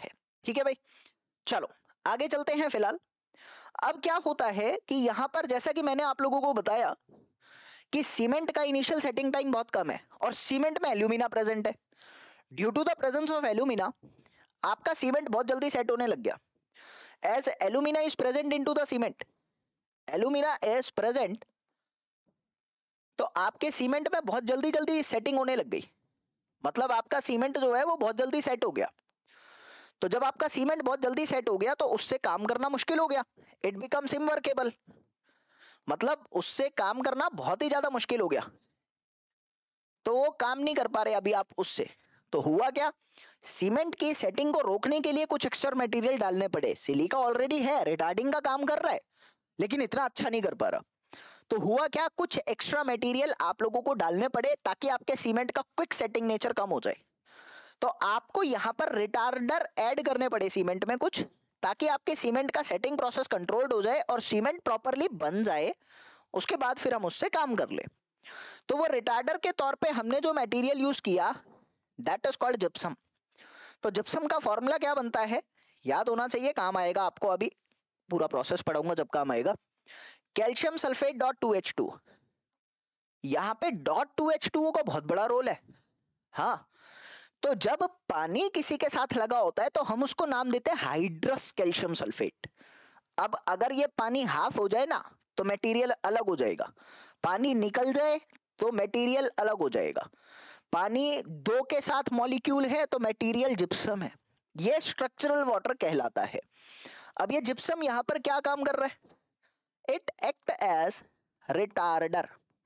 ठीक है भाई, चलो आगे चलते हैं। फिलहाल अब क्या होता है कि यहां पर जैसा कि मैंने आप लोगों को बताया कि सीमेंट का इनिशियल सेटिंग टाइम बहुत कम है और सीमेंट में एल्यूमिना प्रेजेंट है। Due to the presence of alumina आपका सीमेंट बहुत जल्दी सेट होने लग गया। As alumina is present into the cement, alumina is present, तो आपके सीमेंट में बहुत जल्दी जल्दी सेटिंग होने लग गई। मतलब आपका सीमेंट जो है वो बहुत जल्दी सेट हो गया। तो जब आपका सीमेंट बहुत जल्दी सेट हो गया तो उससे काम करना मुश्किल हो गया, इट बिकम्स इनवर्केबल, मतलब उससे काम करना बहुत ही ज्यादा मुश्किल हो गया, तो वो काम नहीं कर पा रहे अभी आप उससे। तो हुआ क्या, सीमेंट की सेटिंग को रोकने के लिए कुछ एक्स्ट्रा मटेरियल डालने पड़े। सिलिका ऑलरेडी है, रिटार्डिंग का काम कर रहा है, लेकिन इतना अच्छा नहीं कर पा रहा। तो हुआ क्या, कुछ एक्स्ट्रा मटेरियल आप लोगों को डालने पड़े ताकि आपके सीमेंट का क्विक सेटिंग नेचर कम हो जाए। तो आपको यहां पर रिटार्डर ऐड करने पड़े सीमेंट में कुछ, ताकि आपके सीमेंट का सेटिंग प्रोसेस कंट्रोल्ड हो जाए और सीमेंट प्रॉपरली बन जाए। उसके बाद फिर हम उससे काम कर ले। तो वो रिटार्डर के तौर पे हमने जो मटेरियल यूज किया दैट इज कॉल्ड जिप्सम। तो जिप्सम का फॉर्मूला क्या बनता है, याद होना चाहिए, काम आएगा आपको, अभी पूरा प्रोसेस पढ़ाऊंगा जब काम आएगा। Calcium sulphate dot two H two, यहां पे डॉट टू एच टू का बहुत बड़ा रोल है। हाँ, तो जब पानी किसी के साथ लगा होता है तो हम उसको नाम देते हैं हाइड्रस कैल्शियम सल्फेट। अब अगर ये पानी हाफ हो जाए ना तो मटेरियल अलग हो जाएगा, पानी निकल जाए तो मटेरियल अलग हो जाएगा। पानी दो के साथ मॉलिक्यूल है तो मटेरियल जिप्सम है, ये स्ट्रक्चरल वाटर कहलाता है। अब ये जिप्सम यहां पर क्या काम कर रहा है, इट एक्ट एज रिटार्डर।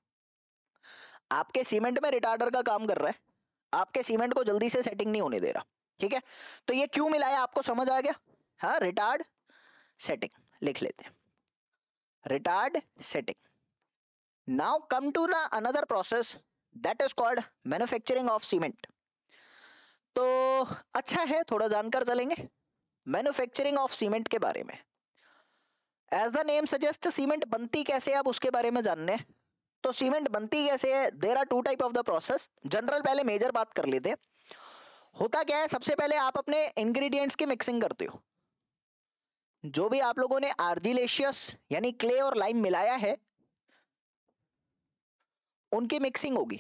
आपके सीमेंट में रिटार्डर का काम कर रहा है, आपके सीमेंट को जल्दी से सेटिंग नहीं होने दे रहा। ठीक है, तो ये क्यों मिलाया आपको समझ आ गया। हाँ, रिटार्ड सेटिंग लिख लेते हैं, retard setting. Now come to ना another process that is called manufacturing of cement. तो अच्छा है, थोड़ा जानकर चलेंगे मैन्युफैक्चरिंग ऑफ सीमेंट के बारे में। As the name suggest, cement बनती कैसे है अब उसके बारे में जानने। तो सीमेंट बनती कैसे है, there are two type of the process. General पहले मेजर बात कर लेते हैं। होता क्या है, सबसे पहले आप अपने इंग्रेडिएंट्स की मिक्सिंग करते हो। जो भी आप लोगों ने आर्जिलेशियस यानी क्ले और लाइम मिलाया है उनकी मिक्सिंग होगी।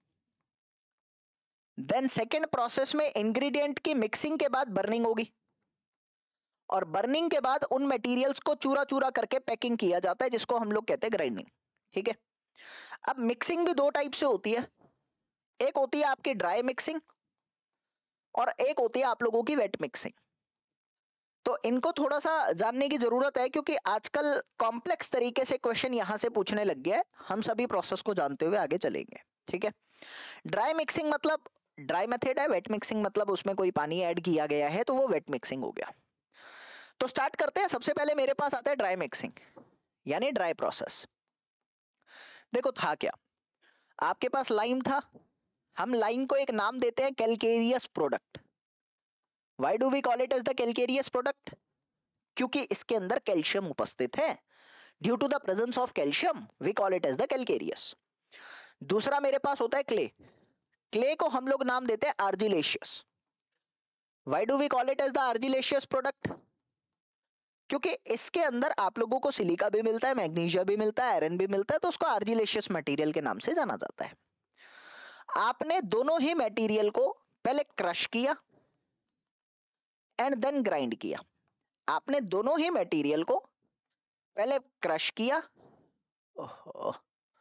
देन सेकेंड प्रोसेस में इंग्रेडिएंट की मिक्सिंग के बाद बर्निंग होगी, और बर्निंग के बाद उन मटेरियल्स को चूरा चूरा करके पैकिंग किया जाता है, जिसको हम लोग कहते हैं ग्राइंडिंग। ठीक है, अब मिक्सिंग भी दो टाइप से होती है, एक होती है आपकी ड्राई मिक्सिंग और एक होती है आप लोगों की वेट मिक्सिंग। तो इनको थोड़ा सा जानने की जरूरत है, क्योंकि आजकल कॉम्प्लेक्स तरीके से क्वेश्चन यहां से पूछने लग गया है। हम सभी प्रोसेस को जानते हुए आगे चलेंगे। ठीक है, ड्राई मिक्सिंग मतलब ड्राई मेथड है, वेट मिक्सिंग मतलब उसमें कोई पानी ऐड किया गया है, तो वो वेट मिक्सिंग हो गया। तो स्टार्ट करते हैं। सबसे पहले मेरे पास आता है ड्राई मिक्सिंग यानी ड्राई प्रोसेस। देखो था क्या, आपके पास लाइम था, हम लाइम को एक नाम देते हैं calcareous product. Why do we call it as the calcareous product, क्योंकि इसके अंदर कैल्शियम उपस्थित है। Due to the presence of calcium we call it as the calcareous. दूसरा मेरे पास होता है क्ले, क्ले को हम लोग नाम देते हैं argillaceous. Why do we call it as the argillaceous product, क्योंकि इसके अंदर आप लोगों को सिलिका भी मिलता है, मैग्नीशिया भी मिलता है, आयरन भी मिलता है, तो उसको आर्जिलेशियस मटेरियल के नाम से जाना जाता है। आपने दोनों ही मटेरियल को पहले क्रश किया एंड देन ग्राइंड किया। आपने दोनों ही मटेरियल को पहले क्रश किया, ओहो,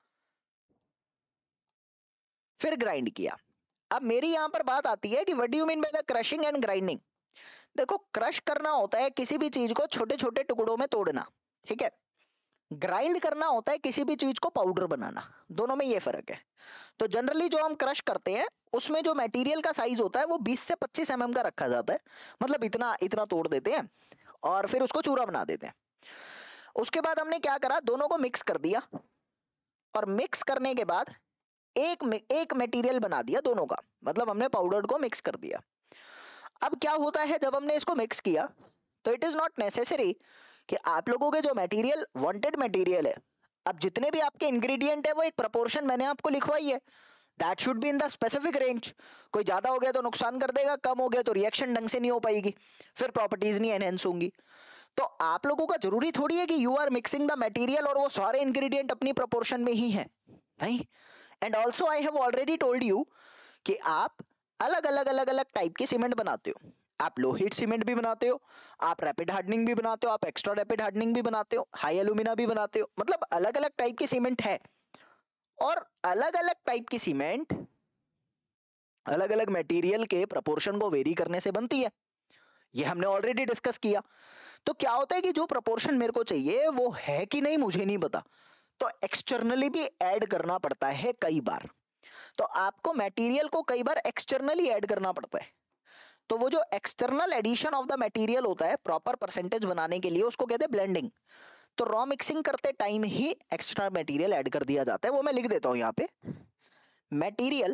फिर ग्राइंड किया। अब मेरी यहां पर बात आती है कि what do you mean by the crushing and grinding. देखो, क्रश करना होता है किसी भी चीज को छोटे छोटे टुकड़ों में तोड़ना, ठीक है। ग्राइंड करना होता है किसी भी चीज को पाउडर बनाना, दोनों में ये फर्क है। तो जनरली जो हम क्रश करते हैं उसमें जो मटेरियल का साइज होता है वो बीस से पच्चीस एम एम का रखा जाता है, मतलब इतना इतना तोड़ देते हैं और फिर उसको चूरा बना देते हैं। उसके बाद हमने क्या करा, दोनों को मिक्स कर दिया, और मिक्स करने के बाद एक एक मटेरियल बना दिया दोनों का, मतलब हमने पाउडर को मिक्स कर दिया। अब क्या होता है, जब हमने इसको मिक्स किया तो इट इज नॉट नेसेसरी कि आप लोगों के जो मटेरियल वांटेड मटेरियल है, अब जितने भी आपके इंग्रेडिएंट है वो एक प्रोपोर्शन मैंने आपको लिखवाई है, that should be in the specific range. कोई ज्यादा हो गया तो नुकसान कर देगा, कम हो गया तो रिएक्शन ढंग से नहीं हो पाएगी, फिर प्रॉपर्टीज नहीं एनहेंस होंगी। तो आप लोगों का जरूरी थोड़ी है कि you are mixing the material और वो सारे इंग्रेडिएंट अपनी प्रोपोर्शन में ही है, नहीं। And also I have already told you कि आप अलग अलग अलग अलग टाइप की सीमेंट बनाते हो। आप लो हीट सीमेंट भी बनाते हो, आप रैपिड हार्डनिंग भी बनाते हो, आप एक्स्ट्रा रैपिड हार्डनिंग भी बनाते हो, हाई एल्यूमिना भी बनाते हो, मतलब अलग अलग टाइप की सीमेंट है। और अलग अलग टाइप की सीमेंट अलग अलग मटेरियल के प्रोपोर्शन को वेरी करने से बनती है, ये हमने ऑलरेडी डिस्कस किया। तो क्या होता है कि जो प्रोपोर्शन मेरे को चाहिए वो है कि नहीं मुझे नहीं पता, तो एक्सटर्नली भी ऐड करना पड़ता है कई बार। तो आपको मटेरियल को कई बार एक्सटर्नली ऐड करना पड़ता है। तो वो जो external addition of the material होता है प्रॉपर परसेंटेज बनाने के लिए, उसको कहते हैं ब्लेंडिंग। तो रॉ मिक्सिंग करते टाइम ही एक्स्ट्रा मटेरियल ऐड कर दिया जाता है, वो मैं लिख देता हूं यहाँ पे, मटेरियल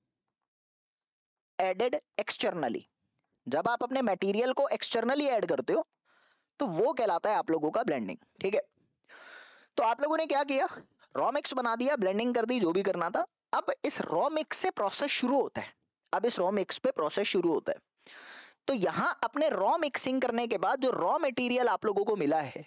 एडेड एक्सटर्नली। जब आप अपने मटेरियल को एक्सटर्नली ऐड करते हो तो वो कहलाता है आप लोगों का ब्लेंडिंग, ठीक है। तो आप लोगों ने क्या किया, रॉ मिक्स बना दिया, ब्लेंडिंग कर दी, जो भी करना था। अब इस रॉ मिक्स से प्रोसेस शुरू होता है, अब इस रॉ मिक्स पे प्रोसेस शुरू होता है। तो यहां अपने रॉ मिक्सिंग करने के बाद जो रॉ मटेरियल आप लोगों को मिला है,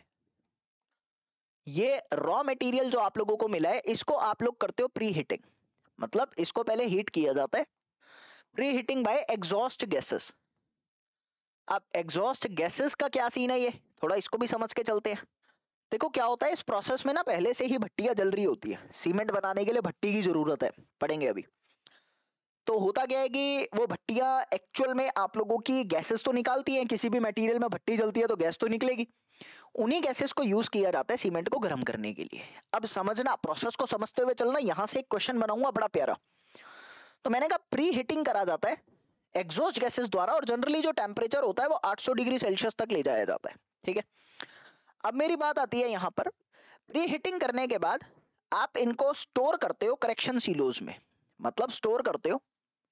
ये रॉ मटेरियल जो आप लोगों को मिला है, इसको आप लोग करते हो प्री हीटिंग। मतलब इसको पहले हीट किया जाता है, pre heating by exhaust gases. अब एग्जॉस्ट गैसेस का क्या सीन है, ये थोड़ा इसको भी समझ के चलते हैं। देखो क्या होता है, इस प्रोसेस में ना पहले से ही भट्टियां जल रही होती है, सीमेंट बनाने के लिए भट्टी की जरूरत है, पढ़ेंगे अभी। तो होता क्या है कि वो भट्टियां एक्चुअल में आप लोगों की गैसेस तो निकालती हैं, किसी भी मटेरियल में भट्टी जलती है तो गैस तो निकलेगी। उन्हीं गैसेस को यूज किया जाता है सीमेंट को गर्म करने के लिए। अब समझना, प्रोसेस को समझते हुए चलना, यहां से एक क्वेश्चन बनाऊंगा बड़ा प्यारा। तो मैंने कहा प्री हीटिंग करा जाता है एग्जॉस्ट गैसेस द्वारा, और जनरली जो टेम्परेचर होता है वो आठ सौ डिग्री सेल्सियस तक ले जाया जाता है, ठीक है। अब मेरी बात आती है यहां पर, प्री हीटिंग करने के बाद आप इनको स्टोर करते हो करेक्शन सीलोज में। मतलब स्टोर करते हो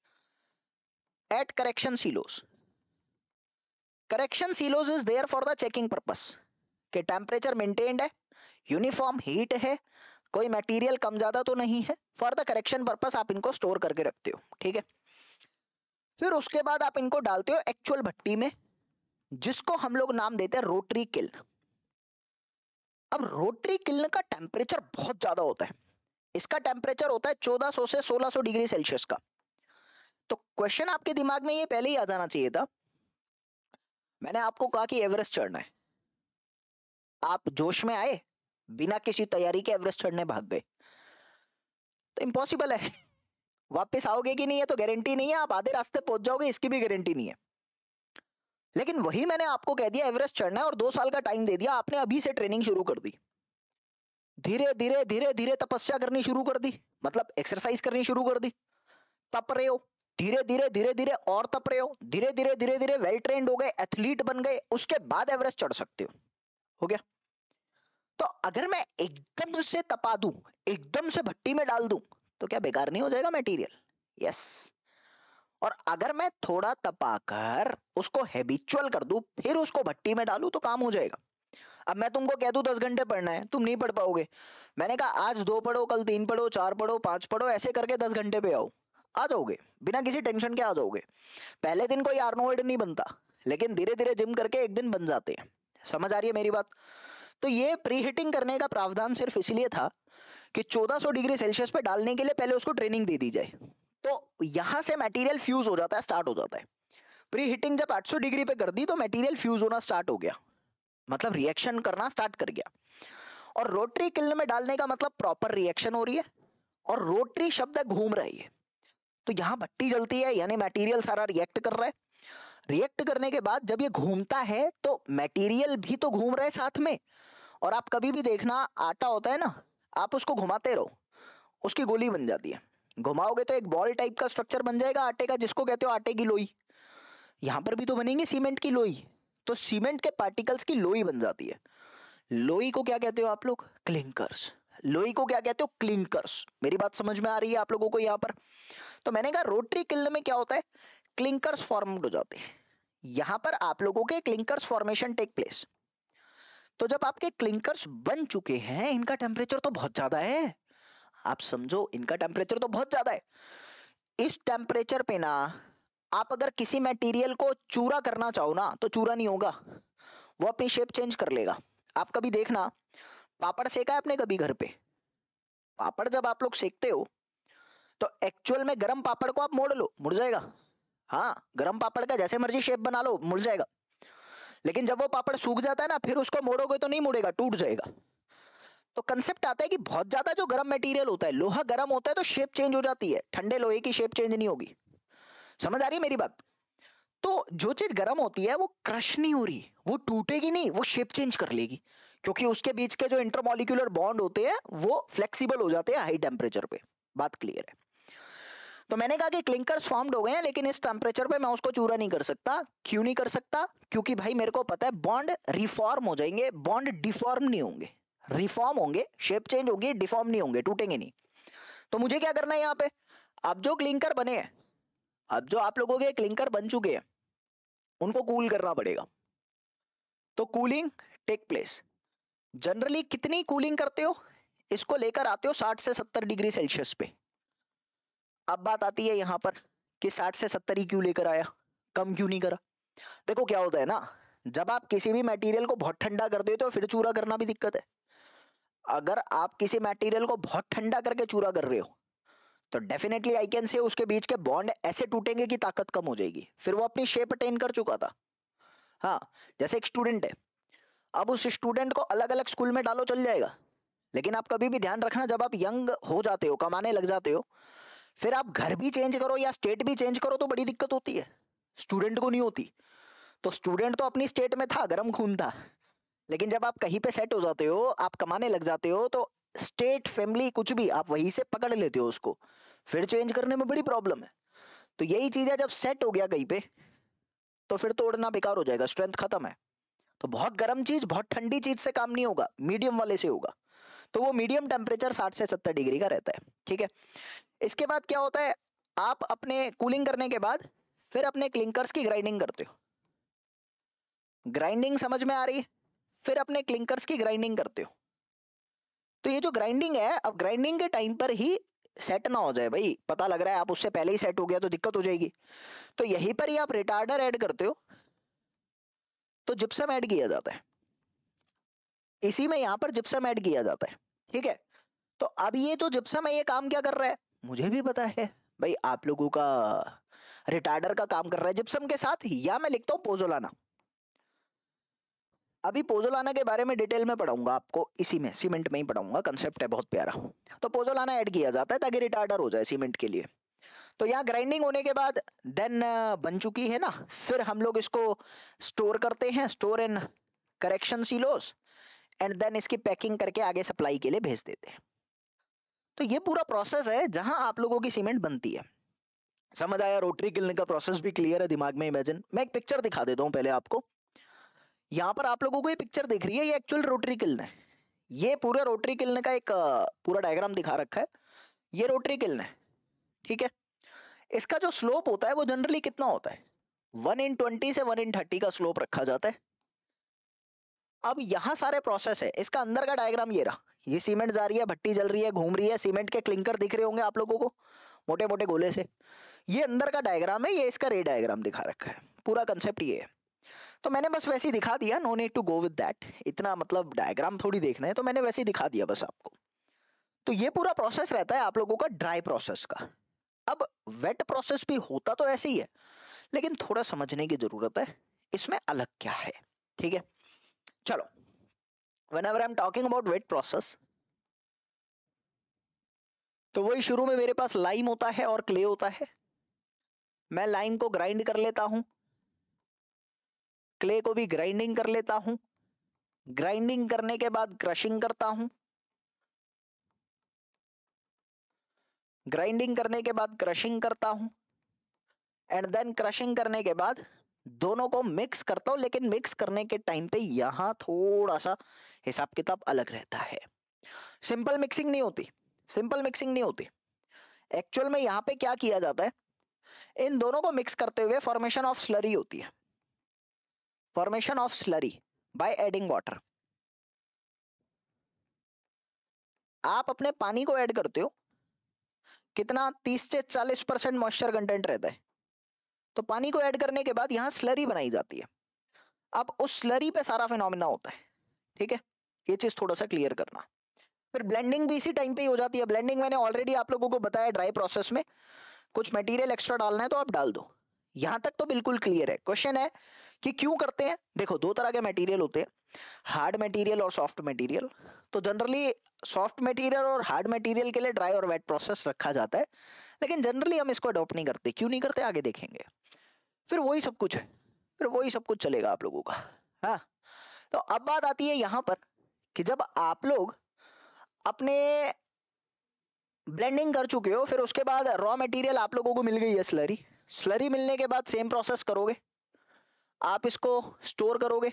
at correction silos. Correction silos is there for the checking purpose कि टेम्परेचर मेंटेन्ड है, यूनिफॉर्म हीट है, कोई मटेरियल कम ज्यादा तो नहीं है, फॉर द करेक्शन पर्पस आप इनको स्टोर करके रखते हो, ठीक है। फिर उसके बाद आप इनको डालते हो एक्चुअल भट्टी में, जिसको हम लोग नाम देते हैं रोटरी किल्न। अब रोटरी किल्न का टेम्परेचर बहुत ज्यादा होता है, इसका टेम्परेचर होता है चौदह सौ से सोलह सौ डिग्री सेल्सियस का। तो क्वेश्चन आपके दिमाग में ये पहले ही आ जाना चाहिए था, मैंने आपको कहा कि एवरेस्ट चढ़ना है, आप जोश में आए, बिना किसी तैयारी के एवरेस्ट चढ़ने भाग गए, तो इम्पॉसिबल है। वापस आओगे कि नहीं है तो गारंटी नहीं है, आप आधे रास्ते पहुंच जाओगे इसकी भी गारंटी नहीं है। लेकिन वही मैंने आपको कह दिया एवरेस्ट चढ़ना है और दो साल का टाइम दे दिया, आपने अभी से ट्रेनिंग शुरू कर दी, धीरे धीरे धीरे धीरे तपस्या करनी शुरू कर दी, मतलब एक्सरसाइज करनी शुरू कर दी, तप रहे हो, धीरे धीरे धीरे धीरे और तप रहे हो, धीरे धीरे धीरे धीरे वेल ट्रेंड हो गए, एथलीट बन गए, उसके बाद एवरेस्ट चढ़ सकते हो। हो गया। तो अगर मैं एकदम से तपा दूं, एकदम से भट्टी में डाल दूं, तो क्या बेकार नहीं हो जाएगा मटेरियल? यस। और अगर मैं थोड़ा तपाकर उसको हैबिचुअल कर दूं, फिर उसको भट्टी में डालूं, तो काम हो जाएगा। अब मैं तुमको कह दूं दस घंटे पढ़ना है, तुम नहीं पढ़ पाओगे। मैंने कहा आज दो पढ़ो, कल तीन पढ़ो, चार पढ़ो, पांच पढ़ो, ऐसे करके दस घंटे पे आओ, आ जाओगे, बिना किसी टेंशन के आ जाओगे। पहले दिन कोई आर्नोल्ड नहीं बनता, लेकिन धीरे धीरे जिम करके एक दिन बन जाते हैं। समझ आ रही है मेरी बात? तो ये प्री हीटिंग करने का प्रावधान सिर्फ इसलिए था कि चौदह सौ डिग्री सेल्सियस पे डालने के लिए पहले उसको ट्रेनिंग दे दी जाए, तो यहां से मटेरियल फ्यूज हो जाता है, स्टार्ट हो जाता है। प्री हीटिंग जब आठ सौ डिग्री पे कर दी तो मटेरियल फ्यूज होना स्टार्ट हो गया, मतलब रिएक्शन करना स्टार्ट कर गया। और रोटरी किल्न में डालने का मतलब प्रॉपर रिएक्शन हो रही है, और रोटरी शब्द है घूम रही है, तो यहां भट्टी जलती है यानी मटेरियल सारा रिएक्ट कर रहा है। रिएक्ट करने के बाद जब ये घूमता है तो मटेरियल भी तो घूम रहा है साथ में। और आप कभी भी देखना, आटा होता है ना, आप उसको घुमाते रहो, उसकी गोली बन जाती है, घुमाओगे तो एक बॉल टाइप का स्ट्रक्चर बन जाएगा आटे का, जिसको कहते हो आटे की लोई। यहां पर भी तो बनेंगे सीमेंट की लोई, तो सीमेंट के पार्टिकल्स की लोई बन जाती है। लोई को क्या कहते हो आप लोग? क्लिंकर्स। लोई को क्या कहते हो? क्लिंकर्स। मेरी बात समझ में आ रही है आप लोगों को यहाँ पर? तो मैंने कहा रोटरी किल्न में क्या होता है, क्लिंकर्स फॉर्म्ड हो जाते हैं, यहां पर आप लोगों के क्लिंकर्स फॉर्मेशन टेक प्लेस। तो जब आपके क्लिंकर्स बन चुके हैं, इनका टेम्परेचर तो बहुत ज्यादा है, आप समझो, इनका टेम्परेचर तो बहुत ज्यादा है। इस टेम्परेचर पे ना आप अगर किसी मटेरियल को चूरा करना चाहो ना तो चूरा नहीं होगा, वो अपनी शेप चेंज कर लेगा। आप कभी देखना, पापड़ सेका है आपने कभी घर पे? पापड़ जब आप लोग सेकते हो तो एक्चुअल में गरम पापड़ को आप मोड़ लो, मुड़ जाएगा। हाँ, गरम पापड़ का जैसे मर्जी शेप बना लो, मुड़ जाएगा। लेकिन जब वो पापड़ सूख जाता है ना, फिर उसको मोड़ोगे तो नहीं मुड़ेगा, टूट जाएगा। तो कंसेप्ट आता है कि बहुत ज्यादा जो गर्म मटेरियल होता है, लोहा गर्म होता है तो शेप चेंज हो जाती है, ठंडे लोहे की शेप चेंज नहीं होगी। समझ आ रही है मेरी बात? तो जो चीज गर्म होती है वो क्रश नहीं हो रही, वो टूटेगी नहीं, वो शेप चेंज कर लेगी, क्योंकि उसके बीच के जो इंटरमोलिक्यूलर बॉन्ड होते हैं वो फ्लेक्सिबल हो जाते हैं हाई टेम्परेचर पे। बात क्लियर है? तो मैंने कहा कि क्लिंकर्स फॉर्म्ड हो गए हैं, लेकिन इस टेम्परेचर पे मैं उसको चूरा नहीं कर सकता। क्यों नहीं कर सकता? क्योंकि भाई मेरे को पता है बॉन्ड रिफॉर्म हो जाएंगे, बॉन्ड डिफॉर्म नहीं होंगे। रिफॉर्म होंगे, शेप चेंज होगी, डिफॉर्म नहीं होंगे, टूटेंगे नहीं। तो मुझे क्या करना है यहाँ पे? अब जो क्लिंकर बने हैं, अब जो आप लोगों के क्लिंकर बन चुके हैं, उनको कूल करना पड़ेगा। तो कूलिंग टेक प्लेस। जनरली कितनी कूलिंग करते हो? इसको लेकर आते हो साठ से सत्तर डिग्री सेल्सियस पे। अब बात आती है यहां पर कि साठ से सत्तर ही क्यों लेकर आया, कम क्यों नहीं करा? देखो क्या होता है ना, जब आप किसी भी मटेरियल को बहुत ठंडा कर देते हो फिर चूरा करना भी दिक्कत है। अगर आप किसी मटेरियल को बहुत ठंडा करके चूरा कर रहे हो तो डेफिनेटली आई कैन से उसके बीच के बॉन्ड ऐसे टूटेंगे कि ताकत कम हो जाएगी, फिर वो अपनी शेप अटेन कर चुका था। हाँ, जैसे एक स्टूडेंट है, अब उस स्टूडेंट को अलग अलग स्कूल में डालो चल जाएगा, लेकिन आप कभी भी ध्यान रखना, जब आप यंग हो जाते हो, कमाने लग जाते हो, फिर आप घर भी चेंज करो या स्टेट भी चेंज करो तो बड़ी दिक्कत होती है, स्टूडेंट को नहीं होती। तो स्टूडेंट तो अपनी स्टेट में था, गर्म खून था, लेकिन जब आप कहीं पे सेट हो जाते हो, आप कमाने लग जाते हो, तो स्टेट फैमिली कुछ भी आप वहीं से पकड़ लेते हो उसको, फिर चेंज करने में बड़ी प्रॉब्लम है। तो यही चीज है, जब सेट हो गया कहीं पे तो फिर तोड़ना बेकार हो जाएगा, स्ट्रेंथ खत्म है। तो बहुत गर्म चीज बहुत ठंडी चीज से काम नहीं होगा, मीडियम वाले से होगा। तो वो मीडियम टेम्परेचर साठ से सत्तर डिग्री का रहता है, ठीक है। इसके बाद क्या होता है, आप अपने कूलिंग करने के बाद फिर अपने क्लिंकर्स की ग्राइंडिंग करते हो। ग्राइंडिंग समझ में आ रही है? फिर अपने क्लिंकर्स की ग्राइंडिंग करते हो। तो ये जो ग्राइंडिंग है, अब ग्राइंडिंग के टाइम पर ही सेट ना हो जाए, भाई पता लग रहा है आप उससे पहले ही सेट हो गया तो दिक्कत हो जाएगी। तो यहीं पर ही आप रिटार्डर ऐड करते हो, तो जिप्सम ऐड किया जाता है, इसी में यहां पर जिप्सम ऐड किया जाता है, ठीक है। तो अब ये जो जिप्सम है ये काम क्या कर रहा है, मुझे भी पता है भाई, आप लोगों का रिटार्डर का काम कर रहा है जिप्सम के साथ, या मैं लिखता हूं पोजोलाना। अभी पोजोलाना के बारे में डिटेल में पढ़ाऊंगा आपको, इसी में सीमेंट में ही पढ़ाऊंगा, कंसेप्ट है बहुत प्यारा। तो पोजोलाना ऐड किया जाता है ताकि रिटार्डर हो जाए सीमेंट के लिए। तो यहाँ ग्राइंडिंग होने के बाद देन बन चुकी है ना, फिर हम लोग इसको स्टोर करते हैं, store in correction silos, and then इसकी पैकिंग करके आगे सप्लाई के लिए भेज देते हैं। तो ये पूरा प्रोसेस है जहां आप लोगों की सीमेंट बनती है। समझ आया? रोटरी किल्न का प्रोसेस भी क्लियर है दिमाग में? इमेजिन, मैं एक पिक्चर दिखा देता हूं पहले आपको। यहाँ पर आप लोगों को ये पिक्चर दिख रही है, ये एक्चुअल रोटरी किल्न है। ये पूरा रोटरी किल्न का एक अ, पूरा डायग्राम दिखा रखा है। ये रोटरी किल्न है, ठीक है। इसका जो स्लोप होता है वो जनरली कितना होता है, वन इन ट्वेंटी से वन इन थर्टी का स्लोप रखा जाता है। अब यहाँ सारे प्रोसेस है, इसका अंदर का डायग्राम ये रहा, ये सीमेंट जा रही है, भट्टी जल रही है, घूम रही है, सीमेंट के क्लिंकर दिख रहे होंगे आप लोगों को मोटे मोटे गोले से। ये अंदर का डायग्राम है, ये इसका रे डायग्राम दिखा रखा है, पूरा कंसेप्ट ये है। तो मैंने बस वैसे ही दिखा दिया, no need to go with that, इतना मतलब डायग्राम थोड़ी देखना है, तो मैंने वैसे ही दिखा दिया बस आपको। तो ये पूरा प्रोसेस रहता है आप लोगों का ड्राई प्रोसेस का। अब वेट प्रोसेस भी होता तो ऐसे ही है, लेकिन थोड़ा समझने की जरूरत है इसमें अलग क्या है, ठीक है। चलो, whenever I'm talking about wet process, तो वही शुरू में मेरे पास लाइम होता है और क्ले होता है। मैं लाइम को ग्राइंड कर लेता हूं, क्ले को भी ग्राइंडिंग कर लेता हूं, ग्राइंडिंग करने के बाद क्रशिंग करता हूं, ग्राइंडिंग करने के बाद क्रशिंग करता हूं, एंड देन क्रशिंग करने के बाद दोनों को मिक्स करता हूं। लेकिन मिक्स करने के टाइम पे यहां थोड़ा सा हिसाब किताब अलग रहता है, सिंपल मिक्सिंग नहीं होती, सिंपल मिक्सिंग नहीं होती। एक्चुअल में यहां पे क्या किया जाता है, इन दोनों को मिक्स करते हुए फॉर्मेशन ऑफ स्लरी होती है, formation of slurry by adding water. आप अपने पानी को ऐड करते हो, कितना तीस से चालीस परसेंट मॉइस्चर कंटेंट रहता है, तो पानी को ऐड करने के बाद यहाँ स्लरी बनाई जाती है। अब उस स्लरी पे सारा फिनोमिना होता है, ठीक है, ये चीज थोड़ा सा क्लियर करना। फिर ब्लेंडिंग भी इसी टाइम पे ही हो जाती है। ब्लेंडिंग मैंने ऑलरेडी आप लोगों को बताया, ड्राई प्रोसेस में कुछ मटेरियल एक्स्ट्रा डालना है तो आप डाल दो। यहां तक तो बिल्कुल क्लियर है। क्वेश्चन है कि क्यों करते हैं। देखो, दो तरह के मटेरियल होते हैं, हार्ड मटेरियल और सॉफ्ट मटेरियल। तो जनरली सॉफ्ट मटेरियल और हार्ड मटेरियल के लिए ड्राई और वेट प्रोसेस रखा जाता है, लेकिन जनरली हम इसको अडॉप्ट नहीं करते। क्यों नहीं करते, आगे देखेंगे। फिर वही सब कुछ है, फिर वही सब कुछ चलेगा आप लोगों का। हाँ, तो अब बात आती है यहां पर कि जब आप लोग अपने ब्लेंडिंग कर चुके हो, फिर उसके बाद रॉ मटेरियल आप लोगों को मिल गई है स्लरी। स्लरी मिलने के बाद सेम प्रोसेस करोगे, आप इसको स्टोर करोगे।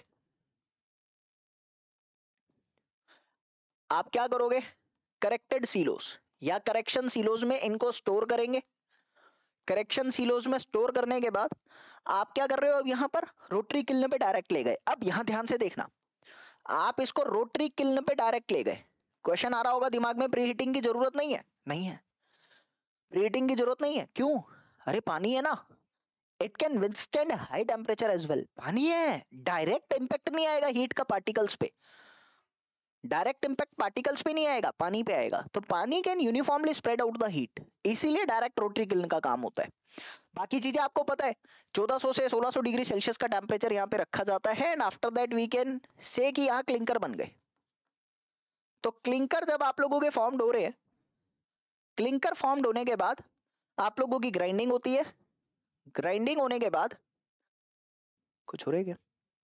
आप क्या करोगे, करेक्टेड सीलोस या करेक्शन सीलोस में इनको स्टोर करेंगे। करेक्शन सीलोस में स्टोर करने के बाद आप क्या कर रहे हो, अब यहां पर रोटरी किल्न पे डायरेक्ट ले गए। अब यहां ध्यान से देखना, आप इसको रोटरी किल्न पे डायरेक्ट ले गए। क्वेश्चन आ रहा होगा दिमाग में, प्री हीटिंग की जरूरत नहीं है। नहीं है, प्री हीटिंग की जरूरत नहीं है। क्यों, अरे पानी है ना, it can withstand high temperature as well. पानी है, डायरेक्ट इंपैक्ट नहीं आएगा हीट का पार्टिकल्स पे, डायरेक्ट इंपैक्ट पार्टिकल्स पे नहीं आएगा, पानी पे आएगा। तो पानी can uniformly spread out the heat, इसीलिए डायरेक्ट रोटरी किल्न का काम होता है। बाकी चीजें आपको पता है, चौदह सौ से सोलह सौ डिग्री सेल्सियस का टेम्परेचर यहाँ पे रखा जाता है, and after that we can say कि यहाँ क्लिंकर बन गए। तो क्लिंकर जब आप लोगों के फॉर्म्ड हो रहे हैं, क्लिंकर फॉर्म्ड होने के बाद आप लोगों की ग्राइंडिंग होती है। ग्राइंडिंग होने के बाद कुछ हो रहा है क्या,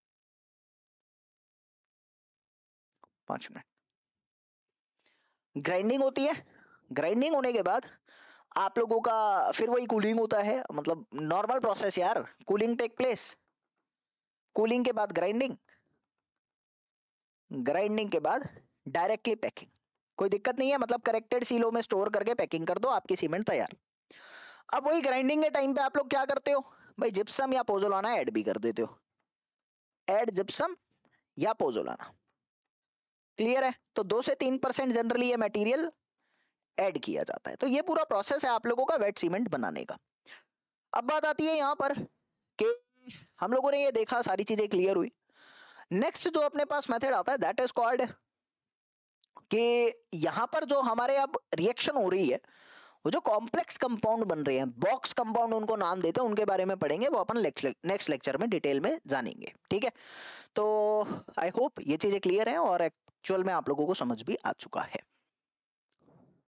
पांच मिनट। ग्राइंडिंग होती है, ग्राइंडिंग होने के बाद आप लोगों का फिर वही कूलिंग होता है, मतलब नॉर्मल प्रोसेस यार, कूलिंग टेक प्लेस। कूलिंग के बाद ग्राइंडिंग, ग्राइंडिंग के बाद डायरेक्टली पैकिंग। कोई दिक्कत नहीं है, मतलब करेक्टेड सीलो में स्टोर करके पैकिंग कर दो, आपकी सीमेंट तैयार। अब वही ग्राइंडिंग के टाइम पे आप लोग क्या करते हो भाई, जिप्सम या पोजोलाना ऐड भी कर देते हो। ऐड जिप्सम या पोजोलाना, क्लियर है। तो दो से तीन परसेंट जनरली ये मटेरियल ऐड किया जाता है। तो ये पूरा प्रोसेस है आप लोगों का वेट सीमेंट बनाने का। अब बात आती है यहां पर कि हम लोगों ने ये देखा, सारी चीजें क्लियर हुई। नेक्स्ट जो अपने पास मेथड आता है दैट इज कॉल्ड, कि यहां पर जो हमारे अब रिएक्शन हो रही है, वो जो कॉम्प्लेक्स कंपाउंड बन रहे हैं, बॉक्स कंपाउंड उनको नाम देते हैं, उनके बारे में पढ़ेंगे, वो अपन नेक्स्ट लेक्चर में डिटेल में जानेंगे, ठीक है। तो आई होप ये चीजें क्लियर हैं और एक्चुअल में आप लोगों को समझ भी आ चुका है।